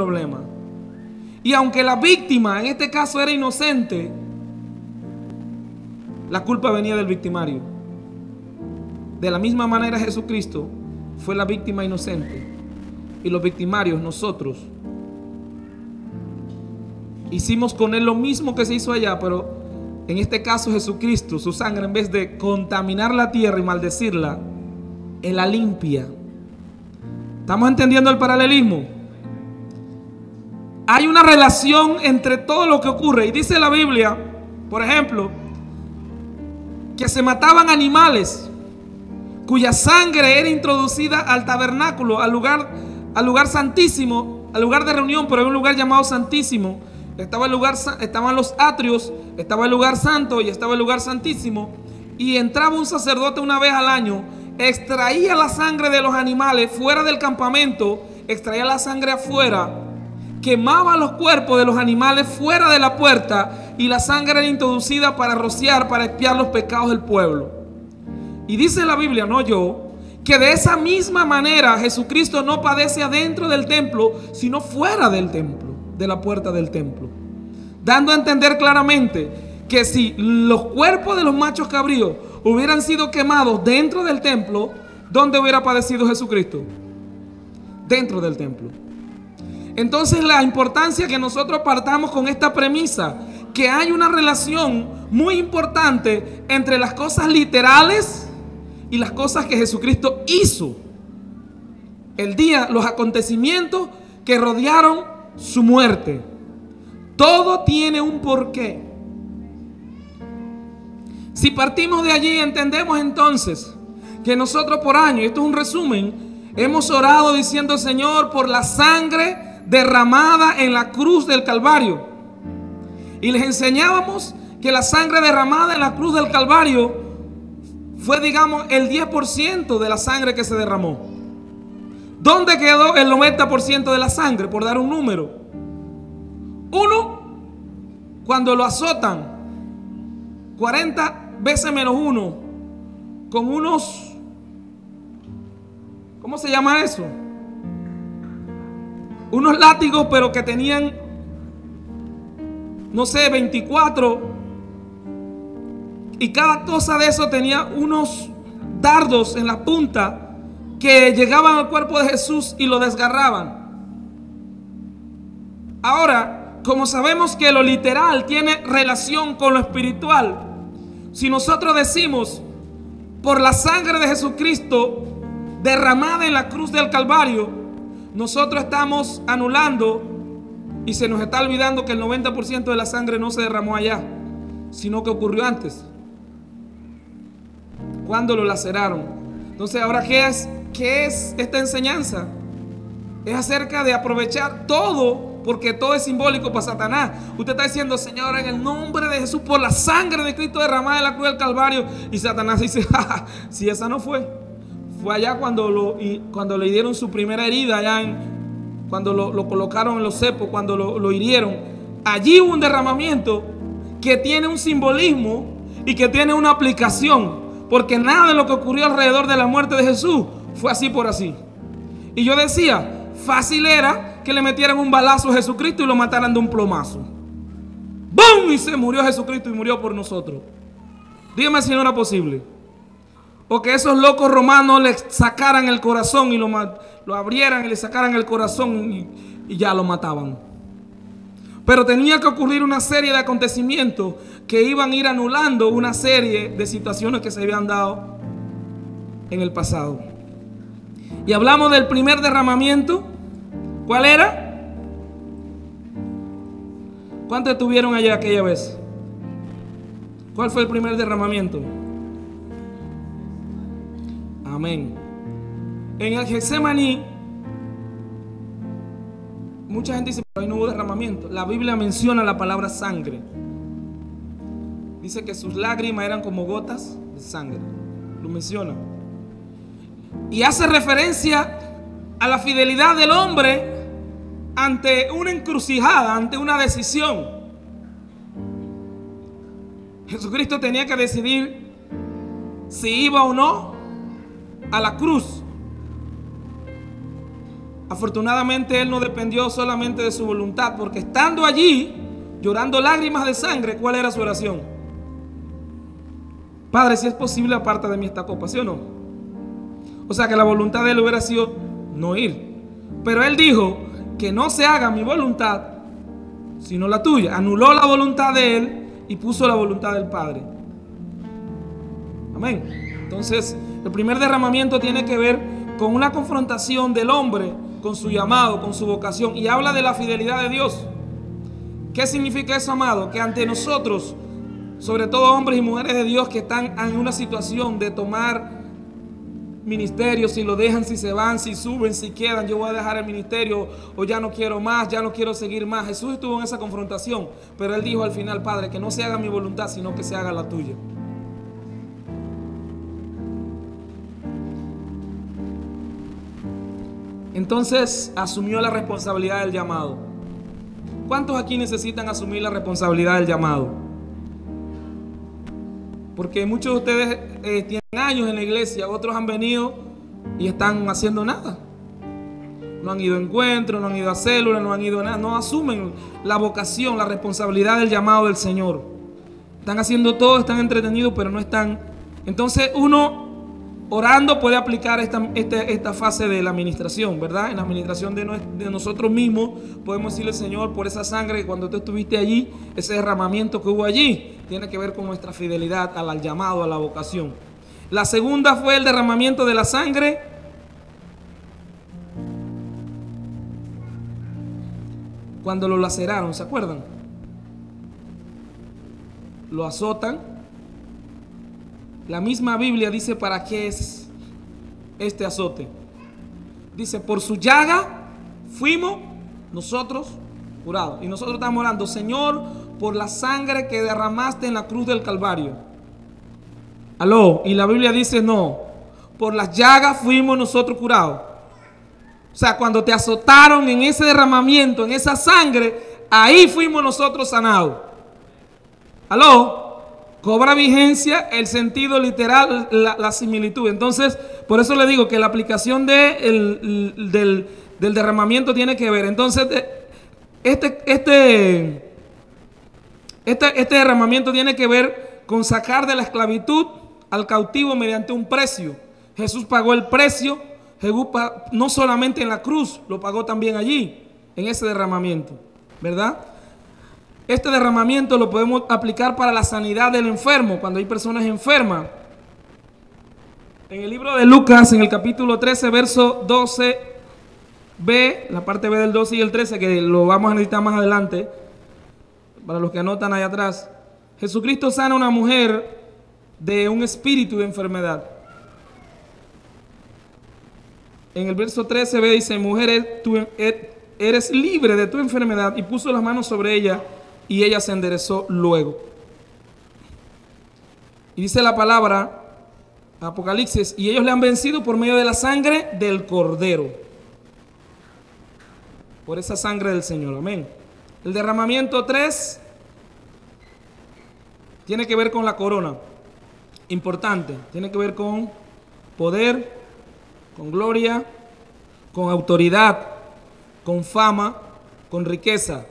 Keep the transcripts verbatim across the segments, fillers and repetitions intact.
problema. Y aunque la víctima en este caso era inocente, la culpa venía del victimario. De la misma manera Jesucristo fue la víctima inocente, y los victimarios, nosotros, hicimos con él lo mismo que se hizo allá, pero en este caso Jesucristo, su sangre, en vez de contaminar la tierra y maldecirla, él la limpia. ¿Estamos entendiendo el paralelismo? Hay una relación entre todo lo que ocurre, y dice la Biblia, por ejemplo, que se mataban animales cuya sangre era introducida al tabernáculo, al lugar, al lugar santísimo, al lugar de reunión, pero hay un lugar llamado santísimo. Estaba el lugar, estaban los atrios, estaba el lugar santo y estaba el lugar santísimo. Y entraba un sacerdote una vez al año, extraía la sangre de los animales fuera del campamento, extraía la sangre afuera, quemaba los cuerpos de los animales fuera de la puerta, y la sangre era introducida para rociar, para expiar los pecados del pueblo. Y dice la Biblia, no yo, que de esa misma manera Jesucristo no padece adentro del templo, sino fuera del templo, de la puerta del templo, dando a entender claramente que si los cuerpos de los machos cabríos hubieran sido quemados dentro del templo, ¿dónde hubiera padecido Jesucristo? Dentro del templo. Entonces, la importancia que nosotros partamos con esta premisa, que hay una relación muy importante entre las cosas literales y las cosas que Jesucristo hizo. El día, los acontecimientos que rodearon su muerte. Todo tiene un porqué. Si partimos de allí, entendemos entonces que nosotros por año, esto es un resumen, hemos orado diciendo: Señor, por la sangre derramada en la cruz del Calvario. Y les enseñábamos que la sangre derramada en la cruz del Calvario fue, digamos, el diez por ciento de la sangre que se derramó. ¿Dónde quedó el noventa por ciento de la sangre? Por dar un número. Uno, cuando lo azotan cuarenta veces menos uno, con unos, ¿cómo se llama eso? Unos látigos, pero que tenían, no sé, veinticuatro. Y cada cosa de eso tenía unos dardos en la punta que llegaban al cuerpo de Jesús y lo desgarraban. Ahora, como sabemos que lo literal tiene relación con lo espiritual, si nosotros decimos por la sangre de Jesucristo derramada en la cruz del Calvario, nosotros estamos anulando y se nos está olvidando que el noventa por ciento de la sangre no se derramó allá, sino que ocurrió antes, cuando lo laceraron. Entonces, ahora, ¿qué es, qué es esta enseñanza? Es acerca de aprovechar todo, porque todo es simbólico para Satanás. Usted está diciendo: Señor, en el nombre de Jesús, por la sangre de Cristo derramada en la cruz del Calvario. Y Satanás dice: ja, si esa no fue, fue allá cuando, lo, y cuando le dieron su primera herida, allá en, cuando lo, lo colocaron en los cepos, cuando lo, lo hirieron. Allí hubo un derramamiento que tiene un simbolismo y que tiene una aplicación, porque nada de lo que ocurrió alrededor de la muerte de Jesús fue así por así. Y yo decía, fácil era que le metieran un balazo a Jesucristo y lo mataran de un plomazo. ¡Bum! Y se murió Jesucristo y murió por nosotros. Dígame si no era posible. O que esos locos romanos le sacaran el corazón y lo, lo abrieran y le sacaran el corazón y, y ya lo mataban. Pero tenía que ocurrir una serie de acontecimientos que iban a ir anulando una serie de situaciones que se habían dado en el pasado. Y hablamos del primer derramamiento. ¿Cuál era? ¿Cuántos estuvieron allá aquella vez? ¿Cuál fue el primer derramamiento? Amén. En el Getsemaní, mucha gente dice: pero ahí no hubo derramamiento. La Biblia menciona la palabra sangre. Dice que sus lágrimas eran como gotas de sangre. Lo menciona. Y hace referencia a la fidelidad del hombre ante una encrucijada, ante una decisión. Jesucristo tenía que decidir si iba o no a la cruz. afortunadamente él no dependió solamente de su voluntad, porque estando allí, llorando lágrimas de sangre, ¿cuál era su oración? Padre, si es posible, aparta de mí esta copa, ¿sí o no? O sea que la voluntad de él hubiera sido no ir. Pero él dijo que no se haga mi voluntad, sino la tuya. Anuló la voluntad de él y puso la voluntad del Padre. Amén. Entonces, el primer derramamiento tiene que ver con una confrontación del hombre con su llamado, con su vocación, y habla de la fidelidad de Dios. ¿Qué significa eso, amado? Que ante nosotros, sobre todo hombres y mujeres de Dios que están en una situación de tomar ministerio, si lo dejan, si se van, si suben, si quedan, yo voy a dejar el ministerio, o ya no quiero más, ya no quiero seguir más. Jesús estuvo en esa confrontación, pero él dijo al final: Padre, que no se haga mi voluntad, sino que se haga la tuya. Entonces asumió la responsabilidad del llamado. ¿Cuántos aquí necesitan asumir la responsabilidad del llamado? Porque muchos de ustedes eh, tienen años en la iglesia, otros han venido y están haciendo nada. No han ido a encuentros, no han ido a células, no han ido a nada. No asumen la vocación, la responsabilidad del llamado del Señor. Están haciendo todo, están entretenidos, pero no están. Entonces uno, orando, puede aplicar esta, esta, esta fase de la administración, ¿verdad? En la administración de, no, de nosotros mismos podemos decirle: Señor, por esa sangre que cuando tú estuviste allí, ese derramamiento que hubo allí, tiene que ver con nuestra fidelidad al, al llamado, a la vocación. La segunda fue el derramamiento de la sangre cuando lo laceraron, ¿se acuerdan? Lo azotan. La misma Biblia dice para qué es este azote. Dice: por su llaga fuimos nosotros curados. Y nosotros estamos orando: Señor, por la sangre que derramaste en la cruz del Calvario. Aló. Y la Biblia dice: no, por las llagas fuimos nosotros curados. O sea, cuando te azotaron en ese derramamiento, en esa sangre, ahí fuimos nosotros sanados. Aló. Cobra vigencia el sentido literal, la, la similitud. Entonces, por eso le digo que la aplicación de el, del, del derramamiento tiene que ver. Entonces, este, este, este, este derramamiento tiene que ver con sacar de la esclavitud al cautivo mediante un precio. Jesús pagó el precio, Jesús no solamente en la cruz, lo pagó también allí, en ese derramamiento, ¿verdad? Este derramamiento lo podemos aplicar para la sanidad del enfermo, cuando hay personas enfermas. En el libro de Lucas, en el capítulo trece, verso doce B, la parte B del doce y el trece, que lo vamos a necesitar más adelante, para los que anotan ahí atrás, Jesucristo sana a una mujer de un espíritu de enfermedad. En el verso trece B dice: mujer, tú eres libre de tu enfermedad, y puso las manos sobre ella, y ella se enderezó luego. Y dice la palabra, Apocalipsis: y ellos le han vencido por medio de la sangre del Cordero. Por esa sangre del Señor, amén. El derramamiento tres tiene que ver con la corona. Importante, tiene que ver con poder, con gloria, con autoridad, con fama, con riqueza.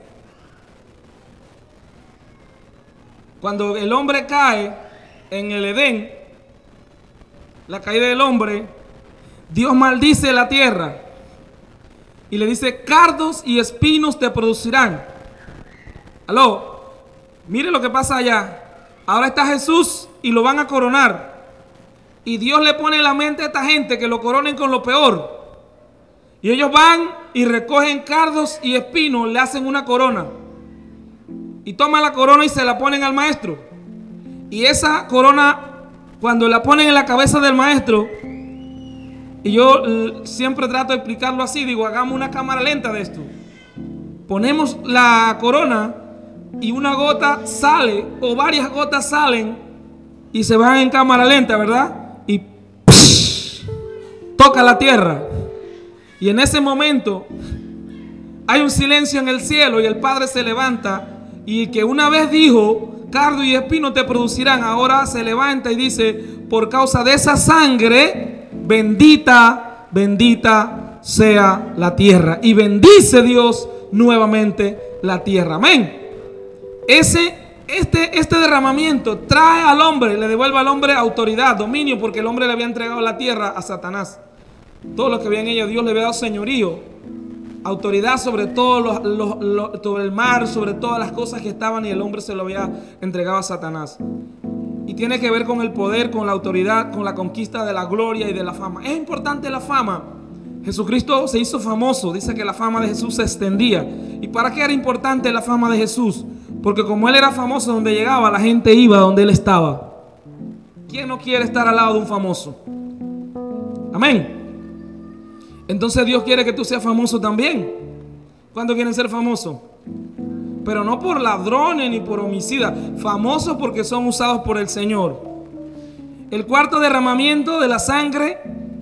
Cuando el hombre cae en el Edén, la caída del hombre, Dios maldice la tierra y le dice: cardos y espinos te producirán. Aló, mire lo que pasa allá. Ahora está Jesús y lo van a coronar. Y Dios le pone en la mente a esta gente que lo coronen con lo peor. Y ellos van y recogen cardos y espinos, le hacen una corona. Y toman la corona y se la ponen al maestro. Y esa corona, cuando la ponen en la cabeza del maestro, y yo eh, siempre trato de explicarlo así, digo: hagamos una cámara lenta de esto. Ponemos la corona y una gota sale, o varias gotas salen, y se van en cámara lenta, ¿verdad? Y psh, toca la tierra. Y en ese momento hay un silencio en el cielo, y el Padre se levanta. Y que una vez dijo: cardo y espino te producirán, ahora se levanta y dice: por causa de esa sangre, bendita, bendita sea la tierra. Y bendice Dios nuevamente la tierra. Amén. Ese, este, este derramamiento trae al hombre, le devuelve al hombre autoridad, dominio, porque el hombre le había entregado la tierra a Satanás. Todo lo que había en ella, Dios le había dado señorío, autoridad sobre todo los, los, los, sobre el mar, sobre todas las cosas que estaban, y el hombre se lo había entregado a Satanás. Y tiene que ver con el poder, con la autoridad, con la conquista de la gloria y de la fama. Es importante la fama. Jesucristo se hizo famoso, dice que la fama de Jesús se extendía. ¿Y para qué era importante la fama de Jesús? Porque como él era famoso, donde llegaba la gente iba donde él estaba. ¿Quién no quiere estar al lado de un famoso? Amén. Entonces Dios quiere que tú seas famoso también. ¿Cuántos quieren ser famosos? Pero no por ladrones ni por homicidas, famosos porque son usados por el Señor. El cuarto derramamiento de la sangre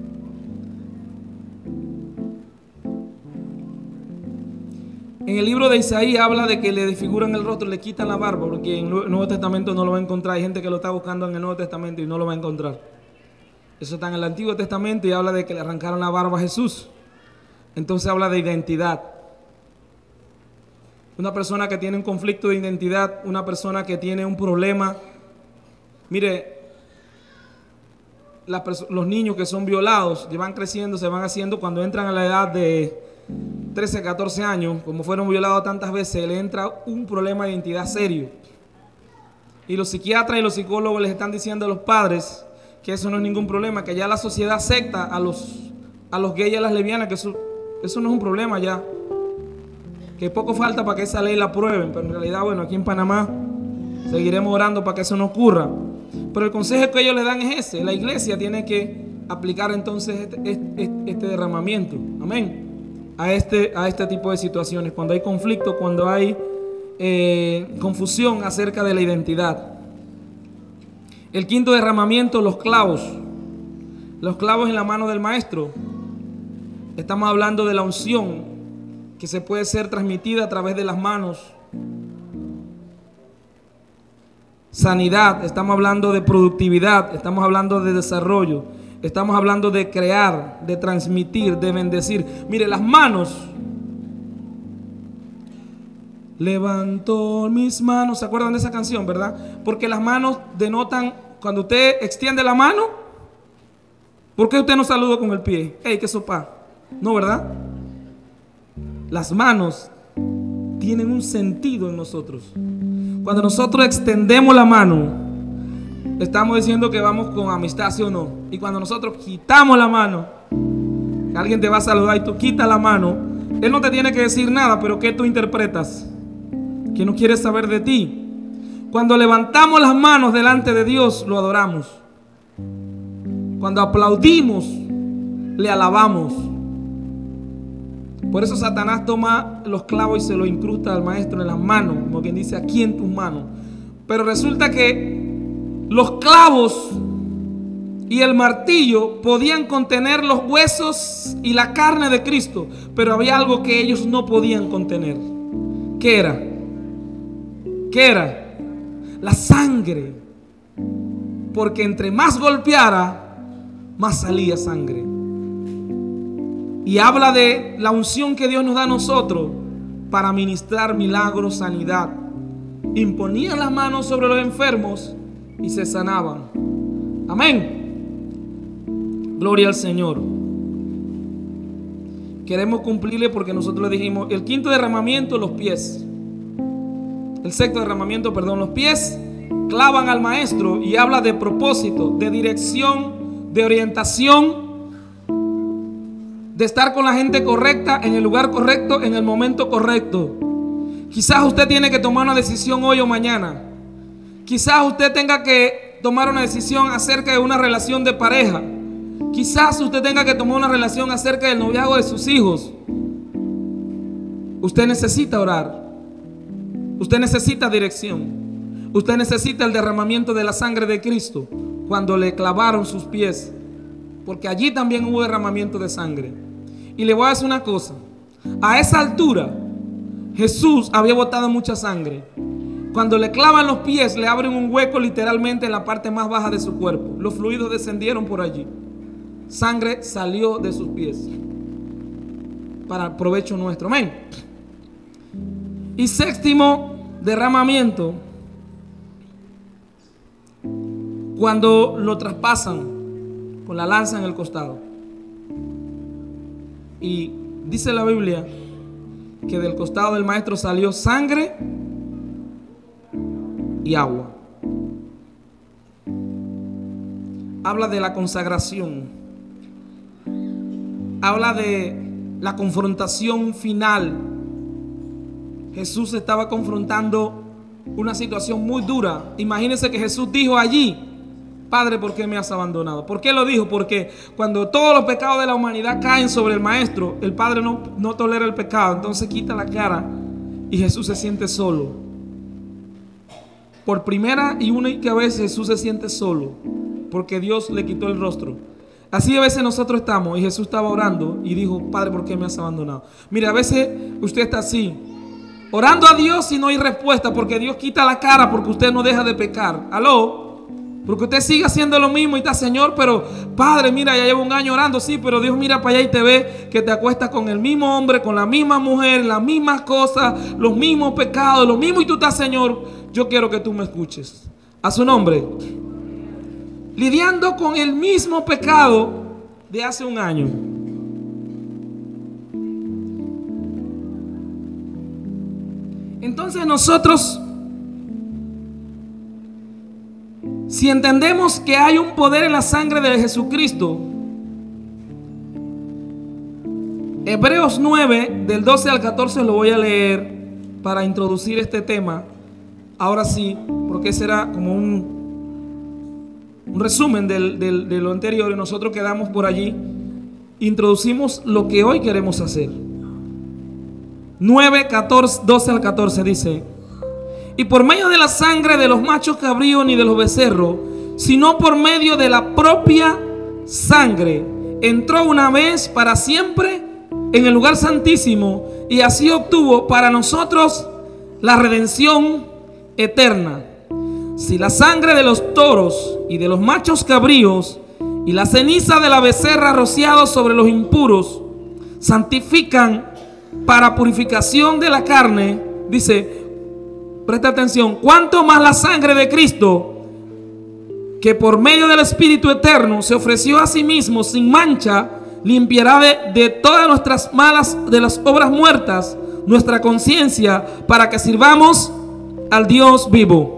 en el libro de Isaías habla de que le desfiguran el rostro, le quitan la barba, porque en el Nuevo Testamento no lo va a encontrar. Hay gente que lo está buscando en el Nuevo Testamento y no lo va a encontrar. Eso está en el Antiguo Testamento y habla de que le arrancaron la barba a Jesús. Entonces habla de identidad. Una persona que tiene un conflicto de identidad, una persona que tiene un problema. Mire, la los niños que son violados, van creciendo, se van haciendo, cuando entran a la edad de trece, catorce años, como fueron violados tantas veces, le entra un problema de identidad serio. Y los psiquiatras y los psicólogos les están diciendo a los padres que eso no es ningún problema, que ya la sociedad acepta a los, a los gays y a las lesbianas, que eso, eso no es un problema ya. Que poco falta para que esa ley la aprueben, pero en realidad, bueno, aquí en Panamá seguiremos orando para que eso no ocurra. Pero el consejo que ellos le dan es ese: la iglesia tiene que aplicar entonces este, este, este derramamiento, amén, a este, a este tipo de situaciones, cuando hay conflicto, cuando hay eh, confusión acerca de la identidad. El quinto derramamiento, los clavos, los clavos en la mano del maestro. Estamos hablando de la unción que se puede ser transmitida a través de las manos. Sanidad, estamos hablando de productividad, estamos hablando de desarrollo, estamos hablando de crear, de transmitir, de bendecir. Mire, las manos. Levanto mis manos, ¿se acuerdan de esa canción, verdad? Porque las manos denotan, cuando usted extiende la mano, ¿por qué usted no saluda con el pie? ¡Ey, qué sopa! No, ¿verdad? Las manos tienen un sentido en nosotros. Cuando nosotros extendemos la mano, estamos diciendo que vamos con amistad, ¿sí o no? Y cuando nosotros quitamos la mano, alguien te va a saludar y tú quitas la mano, él no te tiene que decir nada, pero ¿qué tú interpretas? Que no quiere saber de ti. Cuando levantamos las manos delante de Dios, lo adoramos. Cuando aplaudimos, le alabamos. Por eso Satanás toma los clavos y se los incrusta al maestro en las manos, como quien dice, aquí en tus manos. Pero resulta que los clavos y el martillo podían contener los huesos y la carne de Cristo, pero había algo que ellos no podían contener. ¿Qué era? ¿Qué era? La sangre. Porque entre más golpeara, más salía sangre. Y habla de la unción que Dios nos da a nosotros para ministrar milagros, sanidad. Imponían las manos sobre los enfermos y se sanaban. Amén. Gloria al Señor. Queremos cumplirle porque nosotros le dijimos, el quinto derramamiento, los pies. El sexto derramamiento, perdón, los pies clavan al maestro, y habla de propósito, de dirección, de orientación, de estar con la gente correcta, en el lugar correcto, en el momento correcto. Quizás usted tiene que tomar una decisión hoy o mañana. Quizás usted tenga que tomar una decisión acerca de una relación de pareja. Quizás usted tenga que tomar una relación acerca del noviazgo de sus hijos. Usted necesita orar. Usted necesita dirección. Usted necesita el derramamiento de la sangre de Cristo cuando le clavaron sus pies, porque allí también hubo derramamiento de sangre. Y le voy a decir una cosa: a esa altura Jesús había botado mucha sangre. Cuando le clavan los pies, le abren un hueco literalmente en la parte más baja de su cuerpo. Los fluidos descendieron por allí. Sangre salió de sus pies. para provecho nuestro. Amén. Y séptimo derramamiento, cuando lo traspasan con la lanza en el costado. Y dice la Biblia que del costado del maestro salió sangre y agua. Habla de la consagración, habla de la confrontación final. Jesús estaba confrontando una situación muy dura. Imagínense que Jesús dijo allí: Padre, ¿por qué me has abandonado? ¿Por qué lo dijo? Porque cuando todos los pecados de la humanidad caen sobre el maestro, el Padre no, no tolera el pecado, entonces quita la cara y Jesús se siente solo. Por primera y única vez Jesús se siente solo, porque Dios le quitó el rostro. Así a veces nosotros estamos, y Jesús estaba orando y dijo: Padre, ¿por qué me has abandonado? Mire, a veces usted está así, orando a Dios y no hay respuesta, porque Dios quita la cara, porque usted no deja de pecar. ¿Aló? Porque usted sigue haciendo lo mismo y está: Señor, pero Padre, mira, ya llevo un año orando. Sí, pero Dios mira para allá y te ve que te acuestas con el mismo hombre, con la misma mujer, las mismas cosas, los mismos pecados, lo mismo, y tú estás: Señor, yo quiero que tú me escuches. A su nombre. Lidiando con el mismo pecado de hace un año. Entonces nosotros, si entendemos que hay un poder en la sangre de Jesucristo, Hebreos nueve, del doce al catorce lo voy a leer para introducir este tema. Ahora sí, porque será como un, un resumen del, del, de lo anterior, y nosotros quedamos por allí. Introducimos lo que hoy queremos hacer. nueve, catorce, doce al catorce dice: y por medio de la sangre de los machos cabríos ni de los becerros, sino por medio de la propia sangre, entró una vez para siempre en el lugar santísimo, y así obtuvo para nosotros la redención eterna. Si la sangre de los toros y de los machos cabríos y la ceniza de la becerra rociados sobre los impuros santifican para purificación de la carne, dice, presta atención, cuánto más la sangre de Cristo, que por medio del Espíritu eterno se ofreció a sí mismo sin mancha, limpiará de, de todas nuestras malas, de las obras muertas, nuestra conciencia, para que sirvamos al Dios vivo.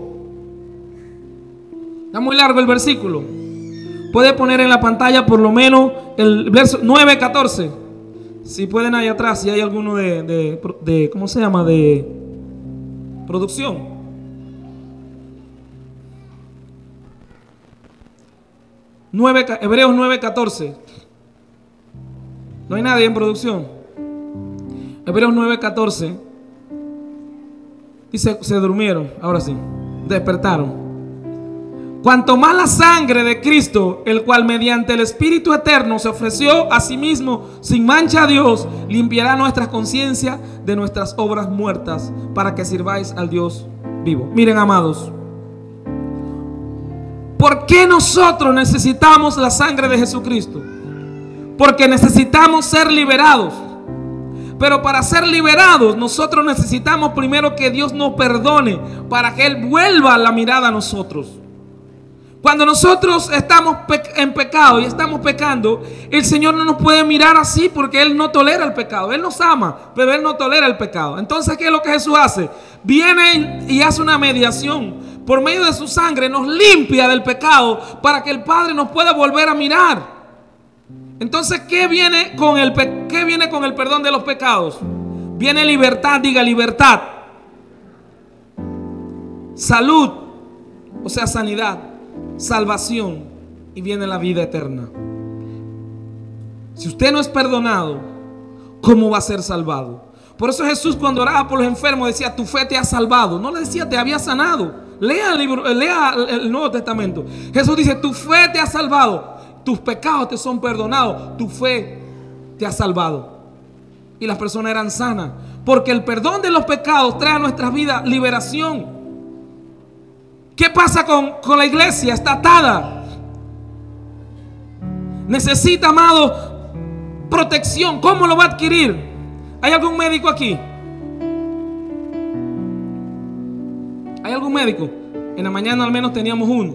Está muy largo el versículo. Puede poner en la pantalla por lo menos el verso nueve, catorce. Si pueden ahí atrás, si hay alguno de, de, de ¿cómo se llama? De producción. nueve, Hebreos nueve, catorce. No hay nadie en producción. Hebreos nueve, catorce. Dice, se durmieron, ahora sí, despertaron. Cuanto más la sangre de Cristo, el cual mediante el Espíritu eterno se ofreció a sí mismo sin mancha a Dios, limpiará nuestras conciencias de nuestras obras muertas, para que sirváis al Dios vivo. Miren, amados, ¿por qué nosotros necesitamos la sangre de Jesucristo? Porque necesitamos ser liberados. Pero para ser liberados, nosotros necesitamos primero que Dios nos perdone, para que Él vuelva la mirada a nosotros. Cuando nosotros estamos en pecado y estamos pecando, el Señor no nos puede mirar así, porque Él no tolera el pecado. Él nos ama, pero Él no tolera el pecado. Entonces, ¿qué es lo que Jesús hace? Viene y hace una mediación. Por medio de su sangre nos limpia del pecado, para que el Padre nos pueda volver a mirar. Entonces, ¿qué viene con el, qué viene con el perdón de los pecados? Viene libertad, diga libertad. Salud, o sea, sanidad. Salvación, y viene la vida eterna. Si usted no es perdonado, ¿cómo va a ser salvado? Por eso Jesús, cuando oraba por los enfermos, decía: tu fe te ha salvado. No le decía: te había sanado. Lea el libro, lea el Nuevo Testamento. Jesús dice: tu fe te ha salvado, tus pecados te son perdonados, tu fe te ha salvado. Y las personas eran sanas, porque el perdón de los pecados trae a nuestras vidas liberación. ¿Qué pasa con, con la iglesia? Está atada. Necesita, amado, protección. ¿Cómo lo va a adquirir? ¿Hay algún médico aquí? ¿Hay algún médico? En la mañana al menos teníamos uno.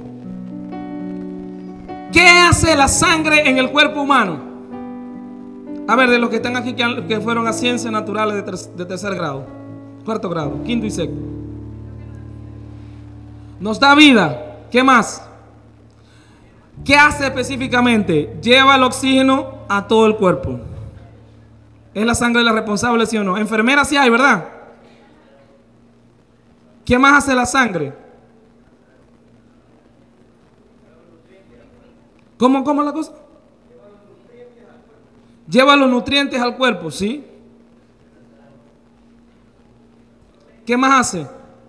¿Qué hace la sangre en el cuerpo humano? A ver, de los que están aquí que, que fueron a ciencias naturales de, ter, de tercer grado, cuarto grado, quinto y sexto. Nos da vida. ¿Qué más? ¿Qué hace específicamente? Lleva el oxígeno a todo el cuerpo. ¿Es la sangre la responsable, sí o no? Enfermeras sí hay, ¿verdad? ¿Qué más hace la sangre? ¿Cómo, cómo es la cosa? Lleva los nutrientes al cuerpo, ¿sí? ¿Qué más hace?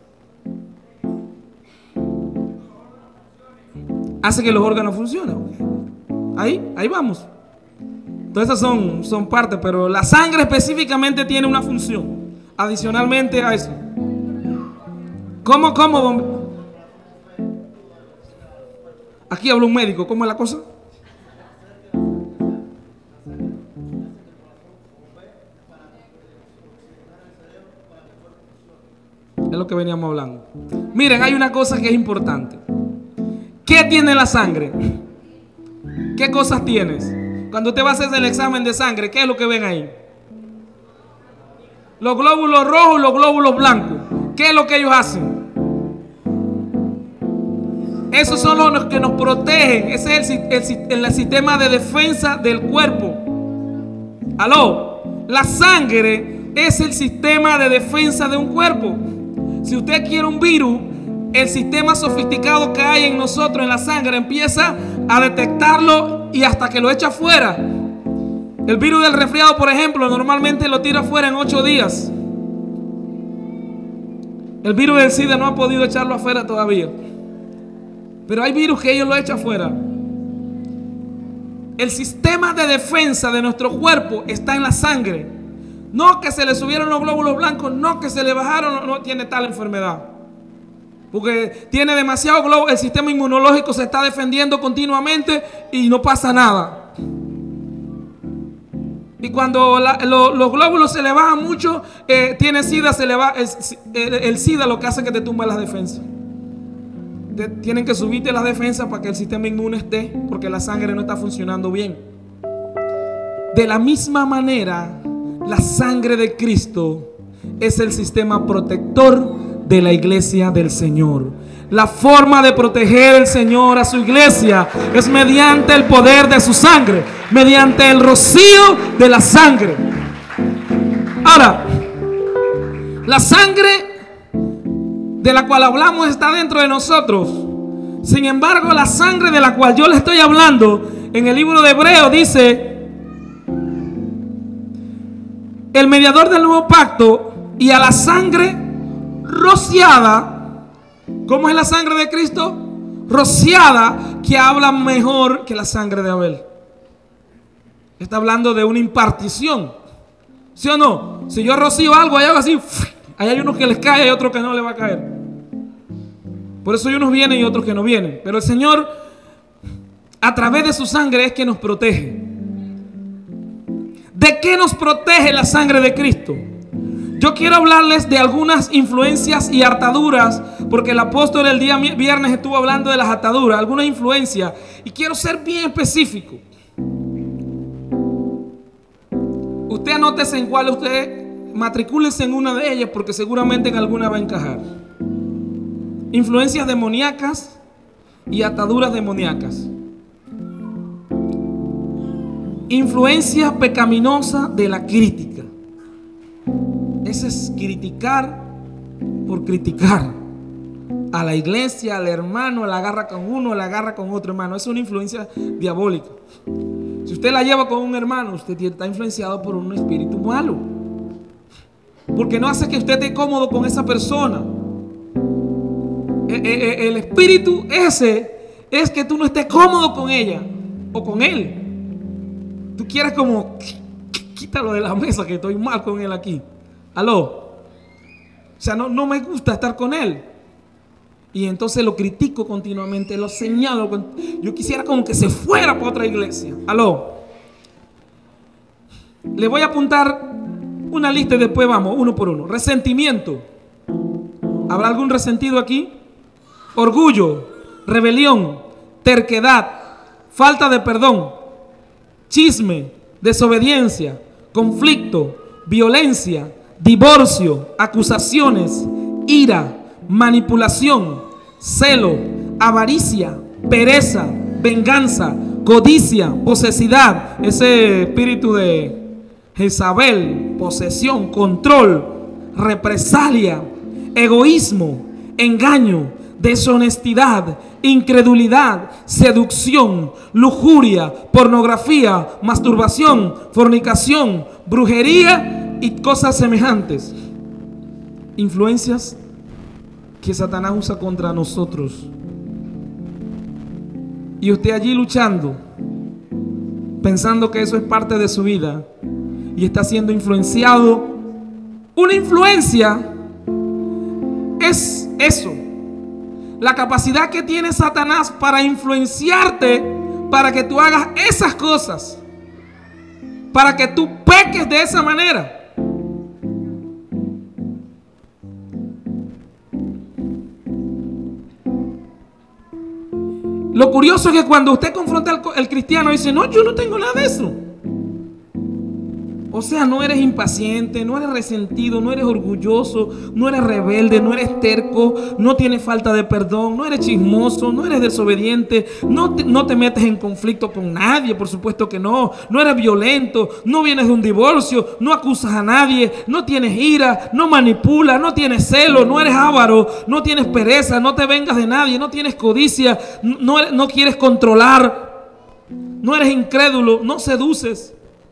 Hace que los órganos funcionen. Ahí, ahí vamos. Todas esas son, son partes, pero la sangre específicamente tiene una función. Adicionalmente a eso. ¿Cómo, cómo? Aquí habla un médico, ¿cómo es la cosa? Es lo que veníamos hablando. Miren, hay una cosa que es importante. ¿Qué tiene la sangre? ¿Qué cosas tienes? Cuando usted va a hacer el examen de sangre, ¿qué es lo que ven ahí? Los glóbulos rojos y los glóbulos blancos. ¿Qué es lo que ellos hacen? Esos son los que nos protegen. Ese es el, el, el sistema de defensa del cuerpo. ¿Aló? La sangre es el sistema de defensa de un cuerpo. Si usted quiere un virus, el sistema sofisticado que hay en nosotros, en la sangre, empieza a detectarlo y hasta que lo echa fuera. El virus del resfriado, por ejemplo, normalmente lo tira fuera en ocho días. El virus del SIDA no ha podido echarlo afuera todavía. Pero hay virus que ellos lo echan fuera. El sistema de defensa de nuestro cuerpo está en la sangre. No que se le subieron los glóbulos blancos, no que se le bajaron, no, no tiene tal enfermedad. Porque tiene demasiado glóbulo, el sistema inmunológico se está defendiendo continuamente y no pasa nada. Y cuando la, lo, los glóbulos se le bajan mucho, eh, tiene SIDA, se le va, el, el, el SIDA lo que hace es que te tumba las defensas. Te, tienen que subirte las defensas para que el sistema inmune esté, porque la sangre no está funcionando bien. De la misma manera, la sangre de Cristo es el sistema protector de la iglesia del Señor. La forma de proteger el Señor a su iglesia es mediante el poder de su sangre, mediante el rocío de la sangre. Ahora, la sangre de la cual hablamos está dentro de nosotros. Sin embargo, la sangre de la cual yo le estoy hablando en el libro de Hebreos dice: el mediador del nuevo pacto, y a la sangre rociada. ¿Cómo es la sangre de Cristo? Rociada, que habla mejor que la sangre de Abel. Está hablando de una impartición, ¿sí o no? Si yo rocío algo, hay algo así, ahí hay unos que les cae y hay otros que no les va a caer. Por eso hay unos vienen y otros que no vienen. Pero el Señor, a través de su sangre, es que nos protege. ¿De qué nos protege la sangre de Cristo? Yo quiero hablarles de algunas influencias y ataduras, porque el apóstol el día viernes estuvo hablando de las ataduras, algunas influencias, y quiero ser bien específico. Usted anótese en cuál usted, matricúlese en una de ellas, porque seguramente en alguna va a encajar. Influencias demoníacas y ataduras demoníacas. Influencia pecaminosa de la crítica. Ese es criticar por criticar a la iglesia, al hermano, la agarra con uno, la agarra con otro hermano. Es una influencia diabólica. Si usted la lleva con un hermano, usted está influenciado por un espíritu malo, porque no hace que usted esté cómodo con esa persona. El espíritu ese es que tú no estés cómodo con ella o con él. Tú quieres como, quítalo de la mesa que estoy mal con él aquí. Aló. O sea, no, no me gusta estar con él. Y entonces lo critico continuamente, lo señalo. Yo quisiera como que se fuera para otra iglesia. Aló. Le voy a apuntar una lista y después vamos uno por uno. Resentimiento. ¿Habrá algún resentido aquí? Orgullo, rebelión, terquedad, falta de perdón, chisme, desobediencia, conflicto, violencia, divorcio, acusaciones, ira, manipulación, celo, avaricia, pereza, venganza, codicia, posesidad, ese espíritu de Jezabel, posesión, control, represalia, egoísmo, engaño, deshonestidad, incredulidad, seducción, lujuria, pornografía, masturbación, fornicación, brujería y cosas semejantes. Influencias que Satanás usa contra nosotros. Y usted allí luchando, pensando que eso es parte de su vida, y está siendo influenciado. Una influencia es eso, la capacidad que tiene Satanás para influenciarte, para que tú hagas esas cosas, para que tú peques de esa manera. Lo curioso es que cuando usted confronta al, al cristiano, dice: no, yo no tengo nada de eso. O sea, no eres impaciente, no eres resentido, no eres orgulloso, no eres rebelde, no eres terco, no tienes falta de perdón, no eres chismoso, no eres desobediente, no te, no te metes en conflicto con nadie, por supuesto que no, no eres violento, no vienes de un divorcio, no acusas a nadie, no tienes ira, no manipulas, no tienes celo, no eres avaro, no tienes pereza, no te vengas de nadie, no tienes codicia, no, eres, no quieres controlar, no eres incrédulo, no seduces.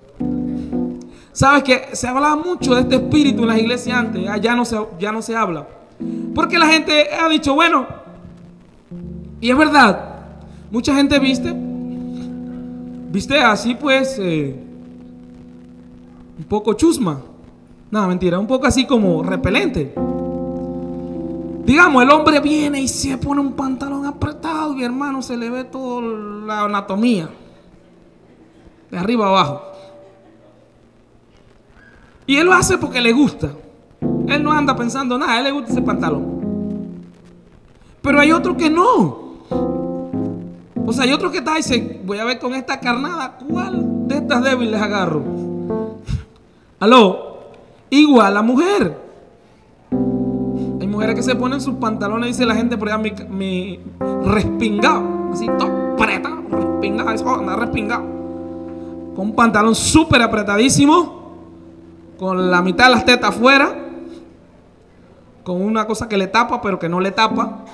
Sabes que se hablaba mucho de este espíritu en las iglesias antes, ya no se, ya no se habla. Porque la gente ha dicho, bueno, y es verdad, mucha gente viste, viste así pues, eh, un poco chusma. No, mentira, un poco así como repelente. Digamos, el hombre viene y se pone un pantalón apretado y hermano se le ve toda la anatomía, de arriba abajo. Y él lo hace porque le gusta. Él no anda pensando nada, a él le gusta ese pantalón. Pero hay otro que no. O sea, hay otro que está y dice: voy a ver con esta carnada cuál de estas débiles agarro. Aló. Igual la mujer. Hay mujeres que se ponen sus pantalones, dice la gente por allá, mi, mi respingado. Así, todo apretado, respingado, eso anda respingado. Con un pantalón súper apretadísimo, con la mitad de las tetas afuera, con una cosa que le tapa pero que no le tapa.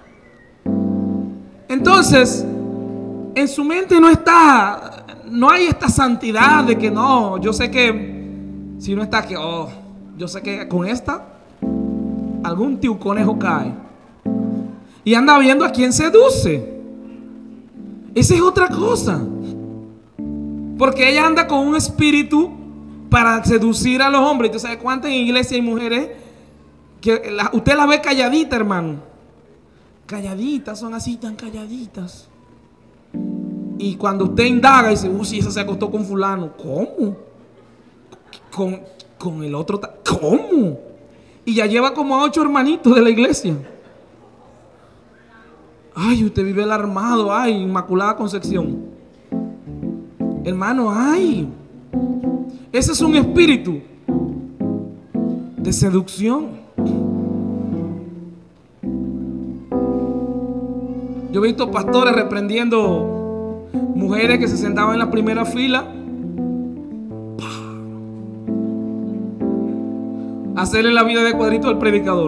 Entonces, en su mente no está, no hay esta santidad de que no, yo sé que, si no está que, oh, yo sé que con esta, algún tío conejo cae. Y anda viendo a quién seduce. Esa es otra cosa. Porque ella anda con un espíritu para seducir a los hombres. ¿Tú sabes cuántas en iglesia hay mujeres que la, usted la ve calladita, hermano? Calladitas, son así tan calladitas. Y cuando usted indaga y dice: uy, si esa se acostó con fulano. ¿Cómo? Con, con el otro. ¿Cómo? Y ya lleva como a ocho hermanitos de la iglesia. Ay, usted vive alarmado. Ay, Inmaculada Concepción. Hermano, ay. Ese es un espíritu de seducción. Yo he visto pastores reprendiendo mujeres que se sentaban en la primera fila, hacerle la vida de cuadrito al predicador.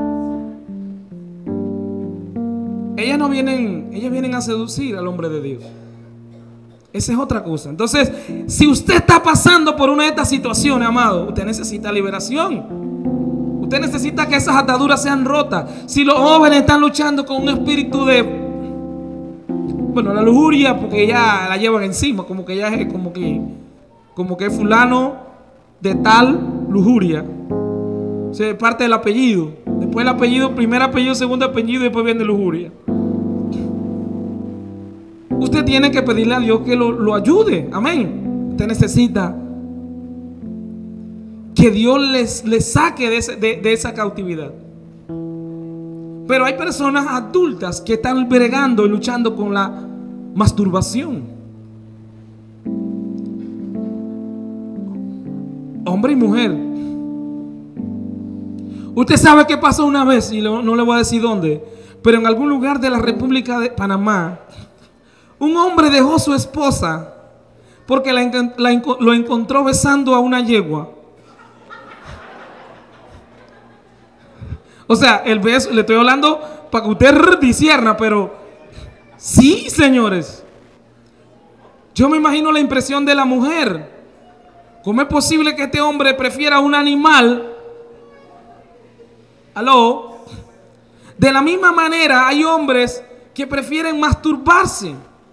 Ellas no vienen, ellas vienen a seducir al hombre de Dios. Esa es otra cosa. Entonces, si usted está pasando por una de estas situaciones, amado, usted necesita liberación. Usted necesita que esas ataduras sean rotas. Si los jóvenes están luchando con un espíritu de, bueno, la lujuria, porque ya la llevan encima, como que ya es como que, como que es fulano de tal lujuria. O sea, parte del apellido. Después el apellido, primer apellido, segundo apellido, y después viene lujuria. Usted tiene que pedirle a Dios que lo, lo ayude. Amén. Usted necesita que Dios les, les saque de, ese, de, de esa cautividad. Pero hay personas adultas que están bregando y luchando con la masturbación. Hombre y mujer. Usted sabe qué pasó una vez, y no le voy a decir dónde, pero en algún lugar de la República de Panamá, un hombre dejó a su esposa porque la, la, lo encontró besando a una yegua. O sea, el beso, le estoy hablando para que usted discierna, pero sí, señores. Yo me imagino la impresión de la mujer. ¿Cómo es posible que este hombre prefiera un animal? ¿Aló? De la misma manera hay hombres que prefieren masturbarse.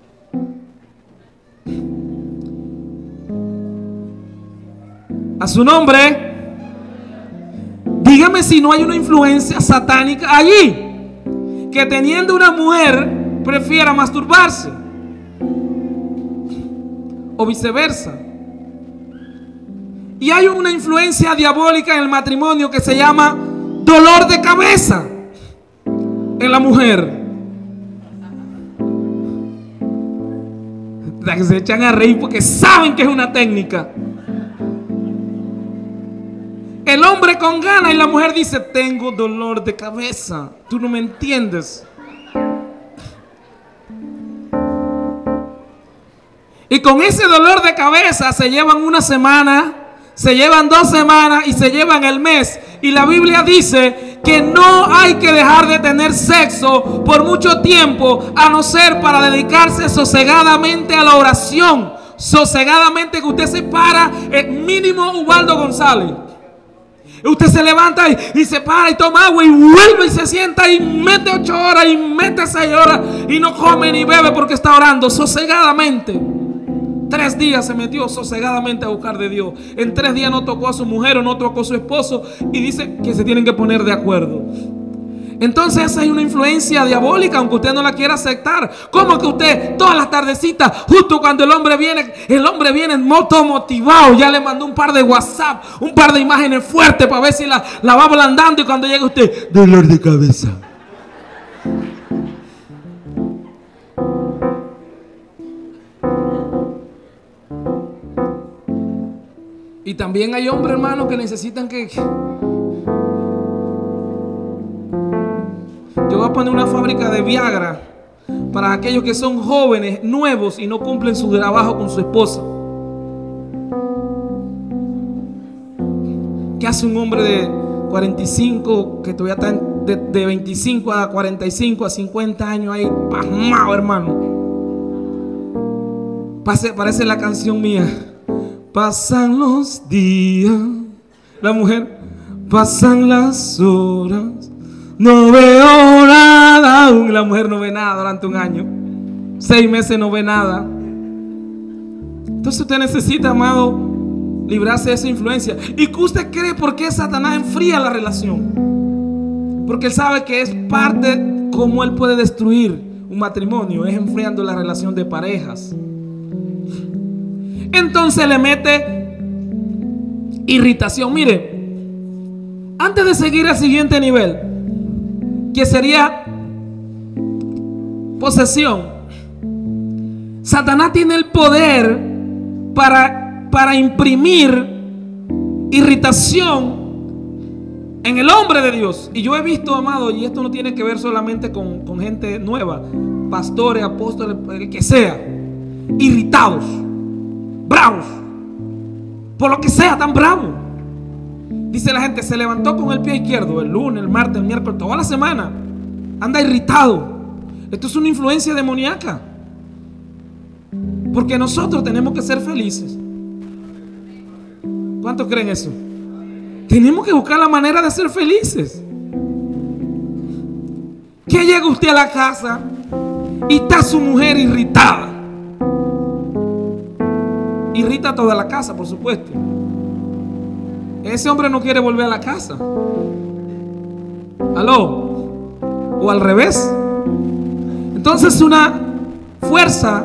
A su nombre. Dígame si no hay una influencia satánica allí, que teniendo una mujer prefiera masturbarse, o viceversa. Y hay una influencia diabólica en el matrimonio que se llama dolor de cabeza en la mujer. La que se echan a reír porque saben que es una técnica. El hombre con ganas y la mujer dice: tengo dolor de cabeza. Tú no me entiendes. Y con ese dolor de cabeza se llevan una semana, se llevan dos semanas y se llevan el mes. Y la Biblia dice que no hay que dejar de tener sexo por mucho tiempo, a no ser para dedicarse sosegadamente a la oración. Sosegadamente, que usted se para, el mínimo Ubaldo González. Usted se levanta y, y se para y toma agua y vuelve y se sienta y mete ocho horas y mete seis horas y no come ni bebe porque está orando sosegadamente. Tres días se metió sosegadamente a buscar de Dios. En tres días no tocó a su mujer o no tocó a su esposo y dice que se tienen que poner de acuerdo. Entonces esa es una influencia diabólica, aunque usted no la quiera aceptar. ¿Cómo que usted todas las tardecitas, justo cuando el hombre viene, el hombre viene moto motivado, ya le mandó un par de WhatsApp, un par de imágenes fuertes para ver si la, la va ablandando, y cuando llega usted, dolor de cabeza? Y también hay hombres, hermanos, que necesitan que... Yo voy a poner una fábrica de Viagra para aquellos que son jóvenes, nuevos y no cumplen su trabajo con su esposa. ¿Qué hace un hombre de cuarenta y cinco, que todavía está de, de veinticinco a cuarenta y cinco a cincuenta años ahí pasmado, hermano? Pase, parece la canción mía. Pasan los días, la mujer, pasan las horas, no veo nada aún. La mujer no ve nada durante un año, seis meses no ve nada. Entonces usted necesita, amado, librarse de esa influencia. ¿Y que usted cree por qué Satanás enfría la relación? Porque él sabe que es parte como él puede destruir un matrimonio, es enfriando la relación de parejas. Entonces le mete irritación. Mire, antes de seguir al siguiente nivel, que sería posesión, Satanás tiene el poder para, para imprimir irritación en el hombre de Dios. Y yo he visto, amado, y esto no tiene que ver solamente con, con gente nueva, pastores, apóstoles, el que sea, irritados, bravos, por lo que sea, tan bravos. Dice la gente, se levantó con el pie izquierdo el lunes, el martes, el miércoles, toda la semana anda irritado. Esto es una influencia demoníaca, porque nosotros tenemos que ser felices. ¿Cuántos creen eso? Tenemos que buscar la manera de ser felices. Que llega usted a la casa y está su mujer irritada. Irrita a toda la casa, por supuesto. Ese hombre no quiere volver a la casa. ¿Aló? O al revés. Entonces una fuerza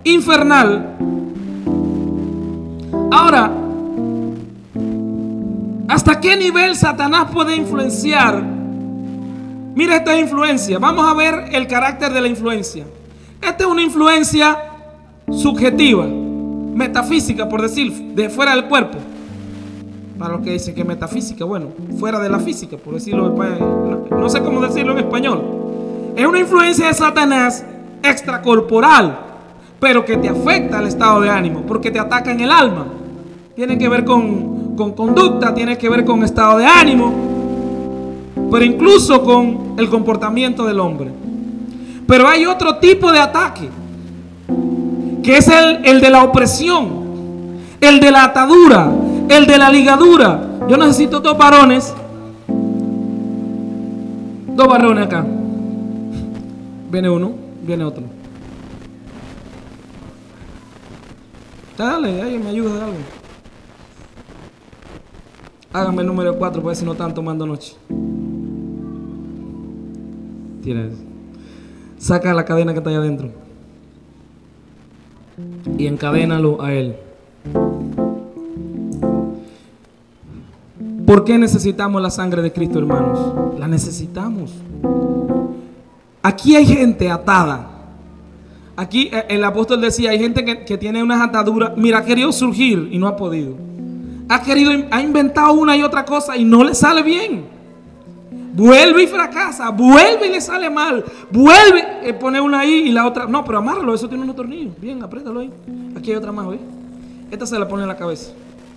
infernal. Ahora, ¿Hasta qué nivel Satanás puede influenciar? Mira esta influencia. Vamos a ver el carácter de la influencia. Esta es una influencia subjetiva, metafísica, por decir, de fuera del cuerpo. Para los que dicen que metafísica, bueno, fuera de la física, por decirlo, no sé cómo decirlo en español. Es una influencia de Satanás extracorporal, pero que te afecta al estado de ánimo, porque te ataca en el alma. Tiene que ver con, con conducta, tiene que ver con estado de ánimo, pero incluso con el comportamiento del hombre. Pero hay otro tipo de ataque, que es el, el de la opresión, el de la atadura, el de la ligadura. Yo necesito dos varones. Dos varones acá. Viene uno, viene otro. Dale, alguien me ayuda de algo. Háganme el número cuatro, para ver si no están tomando noche. Tienes. Saca la cadena que está allá adentro y encadénalo a él. ¿Por qué necesitamos la sangre de Cristo, hermanos? La necesitamos. Aquí hay gente atada. Aquí el apóstol decía, hay gente que, que tiene unas ataduras. Mira, ha querido surgir y no ha podido. Ha querido, ha inventado una y otra cosa y no le sale bien. Vuelve y fracasa, vuelve y le sale mal, vuelve, eh, pone una ahí y la otra. No, pero amárralo, eso tiene unos tornillos. Bien, apriétalo ahí. Aquí hay otra más, ¿ves? Esta se la pone en la cabeza.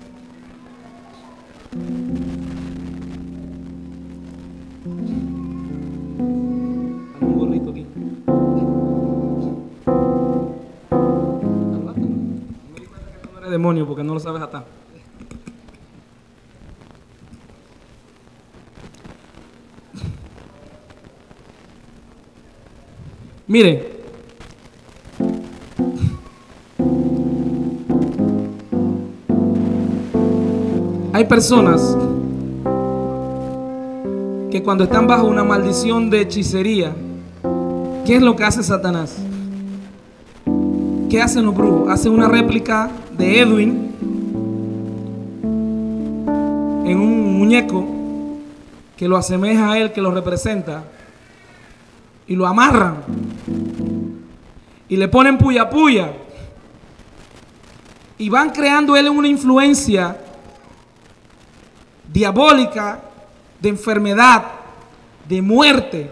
Un gorrito aquí. No eres demonio porque no lo sabes atar. Mire, hay personas que cuando están bajo una maldición de hechicería, ¿qué es lo que hace Satanás? ¿Qué hacen los brujos? Hacen una réplica de Edwin en un muñeco que lo asemeja a él, que lo representa, y lo amarran y le ponen puya puya y van creando él una influencia diabólica de enfermedad, de muerte.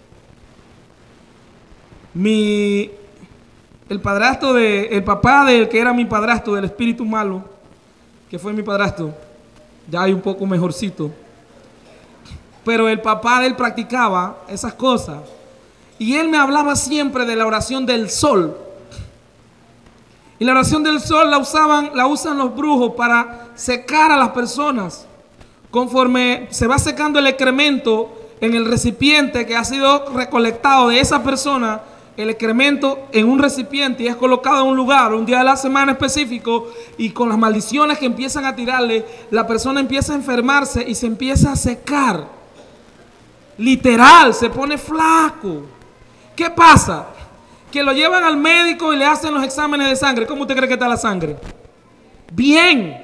Mi el padrastro de el papá del que era mi padrastro, del espíritu malo que fue mi padrastro, ya hay un poco mejorcito, pero el papá de él practicaba esas cosas. Y él me hablaba siempre de la oración del sol. Y la oración del sol la usaban, la usan los brujos para secar a las personas. Conforme se va secando el excremento en el recipiente que ha sido recolectado de esa persona, el excremento en un recipiente y es colocado en un lugar, un día de la semana específico, y con las maldiciones que empiezan a tirarle, la persona empieza a enfermarse y se empieza a secar. Literal, se pone flaco. ¿Qué pasa? Que lo llevan al médico y le hacen los exámenes de sangre. ¿Cómo usted cree que está la sangre? Bien.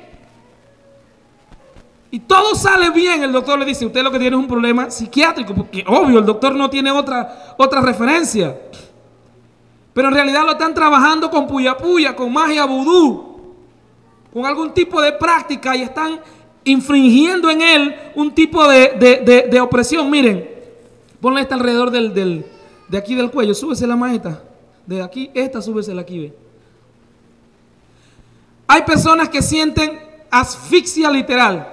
Y todo sale bien. El doctor le dice, usted lo que tiene es un problema psiquiátrico, porque obvio, el doctor no tiene otra, otra referencia. Pero en realidad lo están trabajando con puya puya, con magia vudú, con algún tipo de práctica, y están infringiendo en él un tipo de, de, de, de opresión. Miren, ponle esta alrededor del... del de aquí del cuello, súbese la maeta. De aquí, esta, súbesela aquí, ve. Hay personas que sienten asfixia literal.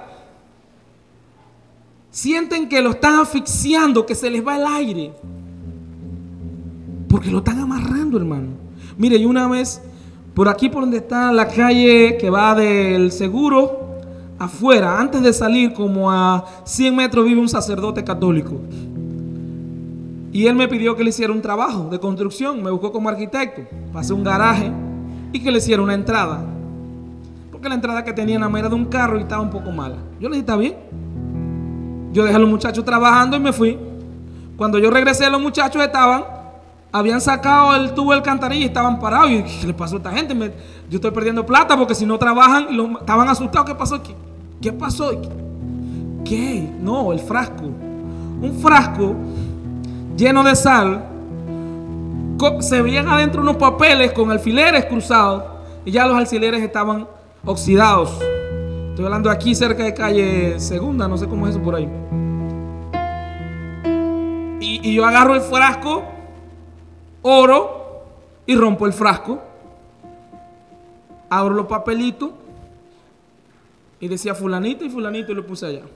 Sienten que lo están asfixiando, que se les va el aire. Porque lo están amarrando, hermano. Mire, yo una vez, por aquí por donde está la calle que va del seguro, afuera, antes de salir, como a cien metros, vive un sacerdote católico. Y él me pidió que le hiciera un trabajo de construcción. Me buscó como arquitecto. Pasé un garaje y que le hiciera una entrada. Porque la entrada que tenía era de un carro y estaba un poco mala. Yo le dije, está bien. Yo dejé a los muchachos trabajando y me fui. Cuando yo regresé, los muchachos estaban, habían sacado el tubo del alcantarilla y estaban parados. Y ¿qué le pasó a esta gente? Me, yo estoy perdiendo plata porque si no trabajan, lo, estaban asustados. ¿Qué pasó? ¿Qué, qué pasó? ¿qué? No, el frasco. Un frasco lleno de sal. Se veían adentro unos papeles con alfileres cruzados y ya los alfileres estaban oxidados. Estoy hablando aquí cerca de calle Segunda, no sé cómo es eso por ahí. Y, y yo agarro el frasco, oro y rompo el frasco. Abro los papelitos y decía fulanito y fulanito y lo puse allá.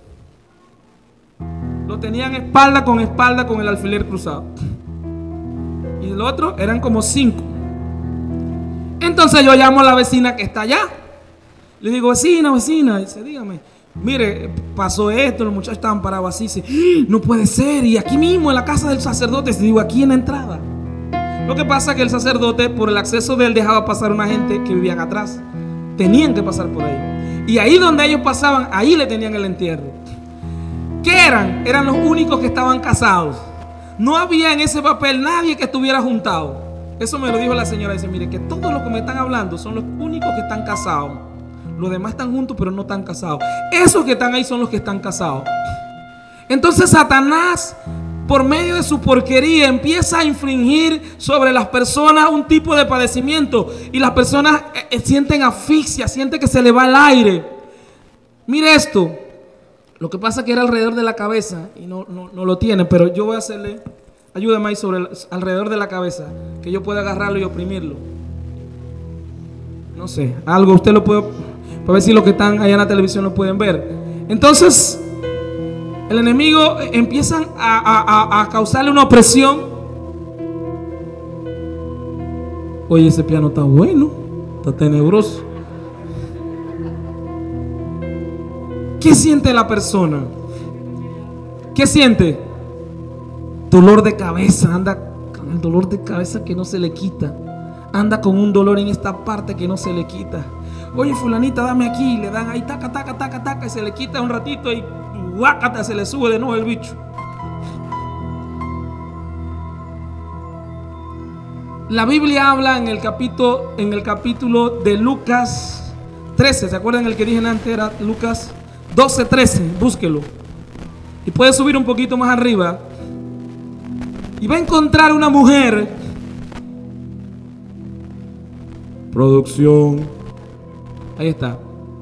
Lo tenían espalda con espalda con el alfiler cruzado. Y el otro eran como cinco. Entonces yo llamo a la vecina que está allá. Le digo, vecina, vecina. Dice, dígame, mire, pasó esto, los muchachos estaban parados así. Dice, no puede ser. Y aquí mismo en la casa del sacerdote. Digo, aquí en la entrada. Lo que pasa es que el sacerdote, por el acceso de él, dejaba pasar una gente que vivían atrás. Tenían que pasar por ahí. Y ahí donde ellos pasaban, ahí le tenían el entierro. ¿Qué eran? Eran los únicos que estaban casados. No había en ese papel nadie que estuviera juntado. Eso me lo dijo la señora. Dice, mire, que todos los que me están hablando son los únicos que están casados. Los demás están juntos pero no están casados. Esos que están ahí son los que están casados. Entonces Satanás, por medio de su porquería, empieza a infligir sobre las personas un tipo de padecimiento. Y las personas eh, sienten asfixia, sienten que se le va el aire. Mire esto. Lo que pasa es que era alrededor de la cabeza y no, no, no lo tiene, pero yo voy a hacerle, ayúdame ahí sobre el, alrededor de la cabeza, que yo pueda agarrarlo y oprimirlo. No sé, algo usted lo puede, para ver si los que están allá en la televisión lo pueden ver. Entonces, el enemigo empiezan a, a, a, a causarle una opresión. Oye, ese piano está bueno, está tenebroso. ¿Qué siente la persona? ¿Qué siente? Dolor de cabeza. Anda con el dolor de cabeza que no se le quita. Anda con un dolor en esta parte que no se le quita. Oye, fulanita, dame aquí. Le dan ahí, taca, taca, taca, taca. Y se le quita un ratito y guácata, se le sube de nuevo el bicho. La Biblia habla en el capítulo, en el capítulo de Lucas trece. ¿Se acuerdan el que dije antes? Era Lucas doce, trece, búsquelo. Y puede subir un poquito más arriba. Y va a encontrar una mujer. Producción. Ahí está.